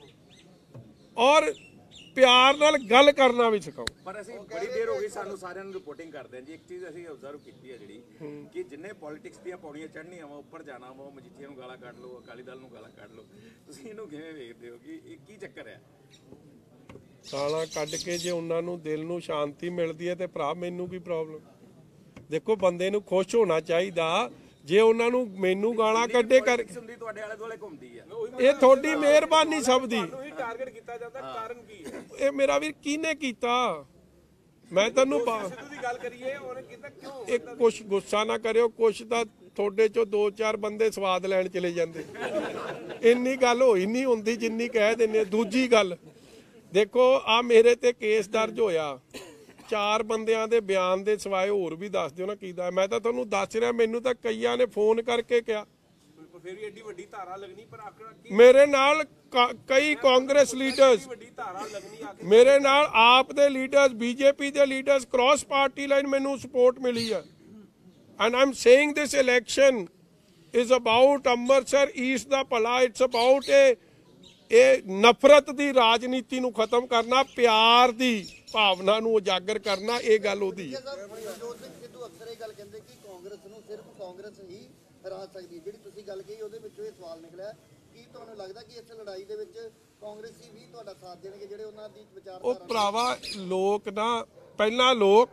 ਔਰ ਪਿਆਰ ਨਾਲ ਗੱਲ ਕਰਨਾ ਵੀ ਸਿਖਾਓ।
ਪਰ ਅਸੀਂ ਬੜੀ ਦੇਰ ਹੋ ਗਈ ਸਾਨੂੰ ਸਾਰਿਆਂ ਨੂੰ ਰਿਪੋਰਟਿੰਗ ਕਰਦੇ ਹਾਂ ਜੀ। ਇੱਕ ਚੀਜ਼ ਅਸੀਂ ਆਬਜ਼ਰਵ ਕੀਤੀ ਹੈ ਜਿਹੜੀ ਕਿ ਜਿੰਨੇ ਪੋਲਿਟਿਕਸ ਦੀਆਂ ਪੌੜੀਆਂ ਚੜ੍ਹਨੀਆਂ ਵਾ, ਉੱਪਰ ਜਾਣਾ ਵਾ, ਮਜੀਠੀਆ ਨੂੰ ਗਾਲਾਂ ਕੱਢ ਲਓ, ਅਕਾਲੀ ਦਲ ਨੂੰ ਗਾਲਾਂ ਕੱਢ ਲਓ। ਤੁਸੀਂ ਇਹਨੂੰ ਕਿਵੇਂ ਵੇਖਦੇ ਹੋ ਕਿ ਇਹ ਕੀ ਚੱਕਰ ਹੈ?
ਗਾਲਾਂ ਕੱਢ ਕੇ ਜੇ ਉਹਨਾਂ ਨੂੰ ਦਿਲ ਨੂੰ ਸ਼ਾਂਤੀ ਮਿਲਦੀ ਹੈ ਤੇ ਭਰਾ ਮੈਨੂੰ ਕੀ ਪ੍ਰੋਬਲਮ? ਦੇਖੋ ਬੰਦੇ ਨੂੰ ਖੁਸ਼ ਹੋਣਾ ਚਾਹੀਦਾ। ਜੇ ਉਹਨਾਂ ਨੂੰ ਮੈਨੂੰ ਗਾਲਾਂ ਕੱਢੇ ਕਰ
ਤੁਹਾਡੇ ਆਲੇ ਦੁਆਲੇ ਘੁੰਮਦੀ ਹੈ,
ਇਹ ਤੁਹਾਡੀ ਮਿਹਰਬਾਨੀ ਸਭ ਦੀ।
ਟਾਰਗੇਟ ਕੀਤਾ ਜਾਂਦਾ, ਕਾਰਨ ਕੀ ਹੈ?
ਇਹ ਮੇਰਾ ਵੀਰ ਕਿਹਨੇ ਕੀਤਾ? ਮੈਂ ਤੈਨੂੰ
ਸਿੱਧੂ ਦੀ ਗੱਲ ਕਰੀਏ, ਉਹਨੇ ਕੀਤਾ ਕਿਉਂ?
ਇੱਕ ਕੁਛ ਗੁੱਸਾ ਨਾ ਕਰਿਓ, ਕੁਛ ਤਾਂ ਤੁਹਾਡੇ ਚੋਂ ਦੋ ਚਾਰ ਬੰਦੇ ਸਵਾਦ ਲੈਣ ਚਲੇ ਜਾਂਦੇ। ਇੰਨੀ ਗੱਲ ਹੋਈ ਨਹੀਂ ਹੁੰਦੀ ਜਿੰਨੀ ਕਹਿ ਦਿੰਦੇ। ਦੂਜੀ ਗੱਲ ਦੇਖੋ, ਆ ਮੇਰੇ ਤੇ ਕੇਸ ਦਰਜ ਹੋਇਆ, ਚਾਰ ਬੰਦਿਆਂ ਦੇ ਬਿਆਨ ਦੇ ਸਿਵਾਏ ਹੋਰ ਵੀ ਦੱਸ ਦਿਓ ਨਾ ਕੀਦਾ। ਮੈਂ ਤਾਂ ਤੁਹਾਨੂੰ ਦੱਸ ਰਿਹਾ, ਮੈਨੂੰ ਤਾਂ ਕਈਆਂ ਨੇ ਫੋਨ ਕਰਕੇ ਕਿਹਾ।
ਫਿਰ ਵੀ ਐਡੀ ਵੱਡੀ ਧਾਰਾ ਲੱਗਣੀ, ਪਰ ਆਖਰ
ਮੇਰੇ ਨਾਲ ਕਈ ਕਾਂਗਰਸ ਲੀਡਰਸ,
ਵੱਡੀ ਧਾਰਾ ਲੱਗਣੀ ਆਖਰ
ਮੇਰੇ ਨਾਲ ਆਪ ਦੇ ਲੀਡਰਸ, ਬੀਜੇਪੀ ਦੇ ਲੀਡਰਸ, ਕ੍ਰਾਸ ਪਾਰਟੀ ਲਾਈਨ ਮੈਨੂੰ ਸਪੋਰਟ ਮਿਲੀ ਹੈ। And I am saying this election is about Amritsar east ਦਾ ਭਲਾ। ਇਟਸ ਅਬਾਊਟ ਏ ਇਹ ਨਫ਼ਰਤ ਦੀ ਰਾਜਨੀਤੀ ਨੂੰ ਖਤਮ ਕਰਨਾ, ਪਿਆਰ ਦੀ ਭਾਵਨਾ ਨੂੰ ਉਜਾਗਰ ਕਰਨਾ। ਇਹ ਗੱਲ ਉਹਦੀ ਹੈ।
ਨਵਜੋਤ ਸਿੰਘ ਸਿੱਧੂ ਅਕਸਰ ਇਹ ਗੱਲ ਕਹਿੰਦੇ ਕਿ ਕਾਂਗਰਸ ਇਸ ਨੂੰ ਸਿਰਫ ਕਾਂਗਰਸ ਹੀ ਹਰਾ ਸਕਦੀ ਹੈ। ਜਿਹੜੀ ਤੁਸੀਂ ਗੱਲ ਕਹੀ ਉਹਦੇ ਵਿੱਚੋਂ ਇਹ ਸਵਾਲ ਨਿਕਲਿਆ, ਕੀ ਤੁਹਾਨੂੰ ਲੱਗਦਾ ਕਿ ਇਸ ਲੜਾਈ ਦੇ ਵਿੱਚ ਕਾਂਗਰਸੀ ਵੀ ਤੁਹਾਡਾ ਸਾਥ ਦੇਣਗੇ, ਜਿਹੜੇ ਉਹਨਾਂ ਦੀ
ਉਹ
ਵਿਚਾਰਧਾਰਾ?
ਭਰਾਵਾ ਲੋਕ ਨਾ ਪਹਿਲਾਂ ਲੋਕ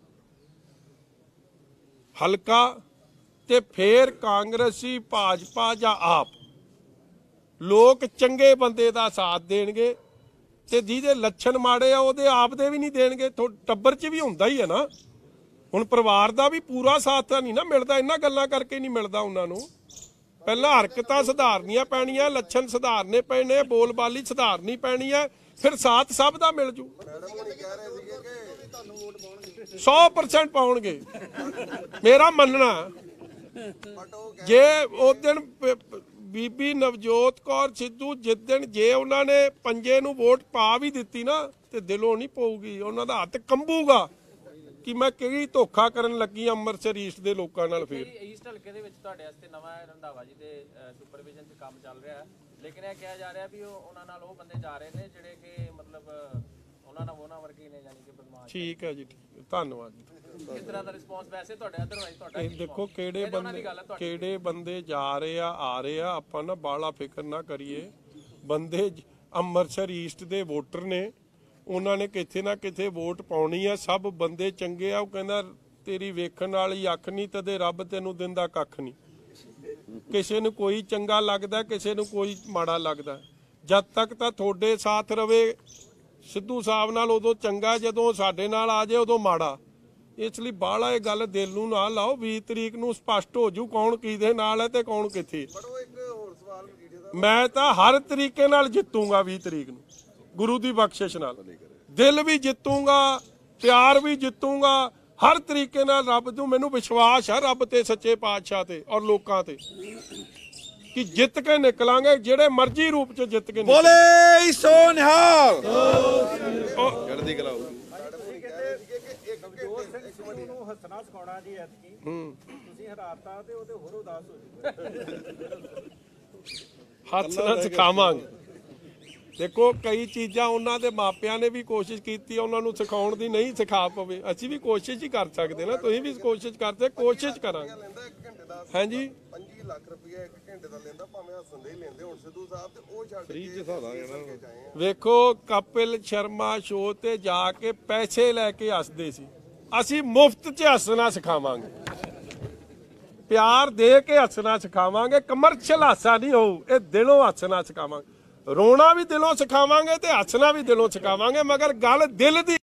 ਹਲਕਾ ਤੇ ਫੇਰ ਕਾਂਗਰਸੀ ਭਾਜਪਾ ਜਾਂ ਆਪ ਲੋਕ ਚੰਗੇ ਬੰਦੇ ਦਾ ਸਾਥ ਦੇਣਗੇ, ਤੇ ਜਿਹਦੇ ਲੱਛਣ ਮਾੜੇ ਆ ਉਹਦੇ ਆਪ ਦੇ ਵੀ ਨਹੀਂ ਦੇਣਗੇ। ਟੱਬਰ 'ਚ ਵੀ ਹੁੰਦਾ ਹੀ ਹੈ ਨਾ, ਹੁਣ ਪਰਿਵਾਰ ਦਾ ਵੀ ਪੂਰਾ ਸਾਥ ਤਾਂ ਨਹੀਂ ਨਾ ਮਿਲਦਾ, ਇਹਨਾਂ ਗੱਲਾਂ ਕਰਕੇ ਨਹੀਂ ਮਿਲਦਾ ਉਹਨਾਂ ਨੂੰ। ਪਹਿਲਾਂ ਹਰਕਤਾਂ ਸੁਧਾਰਨੀਆਂ ਪੈਣੀਆਂ, ਲੱਛਣ ਸੁਧਾਰਨੇ ਪੈਣੇ, ਬੋਲਬਾਲੀ ਸੁਧਾਰਨੀ ਪੈਣੀ ਹੈ, ਫਿਰ ਸਾਥ ਸਭ ਦਾ ਮਿਲ ਜੂ। ਸੌ ਪਰਸੈਂਟ ਪਾਉਣਗੇ ਮੇਰਾ ਮੰਨਣਾ। ਜੇ ਉਸ ਦਿਨ ਬੀਬੀ ਨਵਜੋਤ ਕੌਰ ਸਿੱਧੂ ਜਿੱਦਣ ਜੇ ਉਹਨਾਂ ਨੇ ਪੰਜੇ ਨੂੰ ਵੋਟ ਪਾ ਵੀ ਦਿੱਤੀ ਨਾ ਤੇ ਦਿਲੋਂ ਨਹੀਂ ਪਊਗੀ, ਉਹਨਾਂ ਦਾ ਹੱਥ ਕੰਬੂਗਾ ਕਿ ਮੈਂ ਕਿਹੜੀ ਧੋਖਾ ਕਰਨ ਲੱਗੀ ਅੰਮ੍ਰਿਤਸਰ ਈਸਟ ਦੇ ਲੋਕਾਂ ਨਾਲ। ਫਿਰ
ਈਸਟ ਹਲਕੇ ਦੇ ਵਿੱਚ ਤੁਹਾਡੇ ਵਾਸਤੇ ਨਵਾਂ ਰੰਧਾਵਾ ਜੀ ਦੇ ਸੁਪਰਵਿਜ਼ਨ 'ਚ ਕੰਮ ਚੱਲ ਰਿਹਾ, ਲੇਕਿਨ ਇਹ ਕਿਹਾ ਜਾ ਰਿਹਾ ਵੀ ਉਹਨਾਂ ਨਾਲ ਉਹ ਬੰਦੇ ਜਾ ਰਹੇ ਨੇ ਜਿਹੜੇ ਕਿ ਮਤਲਬ ਉਹਨਾਂ ਨਾਲ ਉਹਨਾਂ ਵਰਗੇ ਨੇ, ਯਾਨੀ ਕਿ ਬਦਮਾਸ਼।
ਠੀਕ ਹੈ ਜੀ, ਠੀਕ ਹੈ, ਧੰਨਵਾਦ ਜੀ।
ਕਿਸ ਤਰ੍ਹਾਂ ਦਾ ਰਿਸਪੌਂਸ ਵੈਸੇ ਤੁਹਾਡੇ ਅਦਰਵਾਈਜ਼ ਤੁਹਾਡਾ
ਇਹ ਦੇਖੋ ਕਿਹੜੇ ਬੰਦੇ ਕਿਹੜੇ ਬੰਦੇ ਜਾ ਰਹੇ ਆ ਆ ਰਹੇ ਆ, ਆਪਾਂ ਨਾ ਬਾਲਾ ਫਿਕਰ ਨਾ ਕਰੀਏ। ਬੰਦੇ ਅੰਮ੍ਰਿਤਸਰ ਈਸਟ ਦੇ ਵੋਟਰ ਨੇ, ਉਹਨਾਂ ਨੇ ਕਿਤੇ ਨਾ ਕਿਤੇ ਵੋਟ ਪਾਉਣੀ ਆ, ਸਭ ਬੰਦੇ ਚੰਗੇ ਆ। ਉਹ ਕਹਿੰਦਾ ਤੇਰੀ ਵੇਖਣ ਵਾਲੀ ਅੱਖ ਨਹੀਂ ਤੇ ਰੱਬ ਤੈਨੂੰ ਦਿੰਦਾ ਕੱਖ ਨਹੀਂ। ਕਿਸੇ ਨੂੰ ਕੋਈ ਚੰਗਾ ਲੱਗਦਾ, ਕਿਸੇ ਨੂੰ ਕੋਈ ਮਾੜਾ ਲੱਗਦਾ। ਜਦ ਤੱਕ ਤਾਂ ਤੁਹਾਡੇ ਸਾਥ ਰਵੇ ਸਿੱਧੂ ਸਾਹਿਬ ਨਾਲ ਉਦੋਂ ਚੰਗਾ, ਜਦੋਂ ਸਾਡੇ ਨਾਲ ਆ ਜਾਏ ਉਦੋਂ ਮਾੜਾ। ਇਸ ਲਈ ਬਾਹਲਾ ਇਹ ਗੱਲ ਦਿਲ ਨੂੰ ਨਾ ਲਾਓ। ਵੀਹ ਤਰੀਕ ਨੂੰ ਸਪਸ਼ਟ ਹੋ ਜੂ ਕੌਣ ਕਿਹਦੇ ਨਾਲ ਹੈ ਤੇ ਕੌਣ ਕਿੱਥੇ। ਮੈਂ ਤਾਂ ਹਰ ਤਰੀਕੇ ਨਾਲ ਜਿੱਤੂਗਾ ਵੀਹ ਤਰੀਕ ਨੂੰ, ਗੁਰੂ ਦੀ ਬਖਸ਼ਿਸ਼ ਨਾਲ। ਦਿਲ ਵੀ ਜਿੱਤੂਗਾ, ਪਿਆਰ ਵੀ ਜਿੱਤੂਗਾ, ਹਰ ਤਰੀਕੇ ਨਾਲ। ਰੱਬ ਨੂੰ ਮੈਨੂੰ ਵਿਸ਼ਵਾਸ ਹੈ, ਰੱਬ ਤੇ, ਸੱਚੇ ਪਾਤਸ਼ਾਹ ਤੇ ਔਰ ਲੋਕਾਂ ਤੇ, ਕਿ ਜਿੱਤ ਕੇ ਨਿਕਲਾਂਗੇ, ਜਿਹੜੇ ਮਰਜ਼ੀ ਰੂਪ ਚ ਜਿੱਤ ਕੇ।
ਬੋਲੇ ਸੋ ਨਿਹਾਲ।
ਨੂੰ ਹੱਸਣਾ ਸਿਖਾਉਣਾ ਜੀ ਐਤਕੀ ਤੁਸੀਂ ਹਰਾਤਾ ਤੇ ਉਹਦੇ ਹੋਰ ਉਦਾਸ ਹੋ ਜਾਊਗਾ।
ਹੱਸਣਾ ਸਿਖਾਵਾਂਗੇ। ਦੇਖੋ ਕਈ ਚੀਜ਼ਾਂ ਉਹਨਾਂ ਦੇ ਮਾਪਿਆਂ ਨੇ ਵੀ ਕੋਸ਼ਿਸ਼ ਕੀਤੀ ਉਹਨਾਂ ਨੂੰ ਸਿਖਾਉਣ ਦੀ, ਨਹੀਂ ਸਿਖਾ ਪਵੇ। ਅਸੀਂ ਵੀ ਕੋਸ਼ਿਸ਼ ਹੀ ਕਰ ਸਕਦੇ ਨਾ, ਤੁਸੀਂ ਵੀ ਕੋਸ਼ਿਸ਼ ਕਰਦੇ, ਕੋਸ਼ਿਸ਼ ਕਰਾਂਗੇ। ਹਾਂਜੀ
ਪੰਜੀ ਲੱਖ ਰੁਪਏ ਇੱਕ ਘੰਟੇ ਦਾ ਲੈਂਦਾ, ਭਾਵੇਂ ਹੱਸਣ ਦੇ ਹੀ ਲੈਂਦੇ ਹੁਣ ਸਿੱਧੂ ਸਾਹਿਬ, ਤੇ ਉਹ ਛੱਡ ਕੇ
ਵੇਖੋ ਕਪਿਲ ਸ਼ਰਮਾ ਸ਼ੋਅ ਤੇ ਜਾ ਕੇ ਪੈਸੇ ਲੈ ਕੇ ਹੱਸਦੇ ਸੀ, ਅਸੀਂ ਮੁਫਤ 'ਚ ਹੱਸਣਾ ਸਿਖਾਵਾਂਗੇ, ਪਿਆਰ ਦੇ ਕੇ ਹੱਸਣਾ ਸਿਖਾਵਾਂਗੇ। ਕਮਰਸ਼ੀਅਲ ਹਾਸਾ ਨਹੀਂ ਹੋਊ, ਇਹ ਦਿਲੋਂ ਹੱਸਣਾ ਸਿਖਾਵਾਂਗੇ। ਰੋਣਾ ਵੀ ਦਿਲੋਂ ਸਿਖਾਵਾਂਗੇ ਤੇ ਹੱਸਣਾ ਵੀ ਦਿਲੋਂ ਸਿਖਾਵਾਂਗੇ, ਮਗਰ ਗੱਲ ਦਿਲ ਦੀ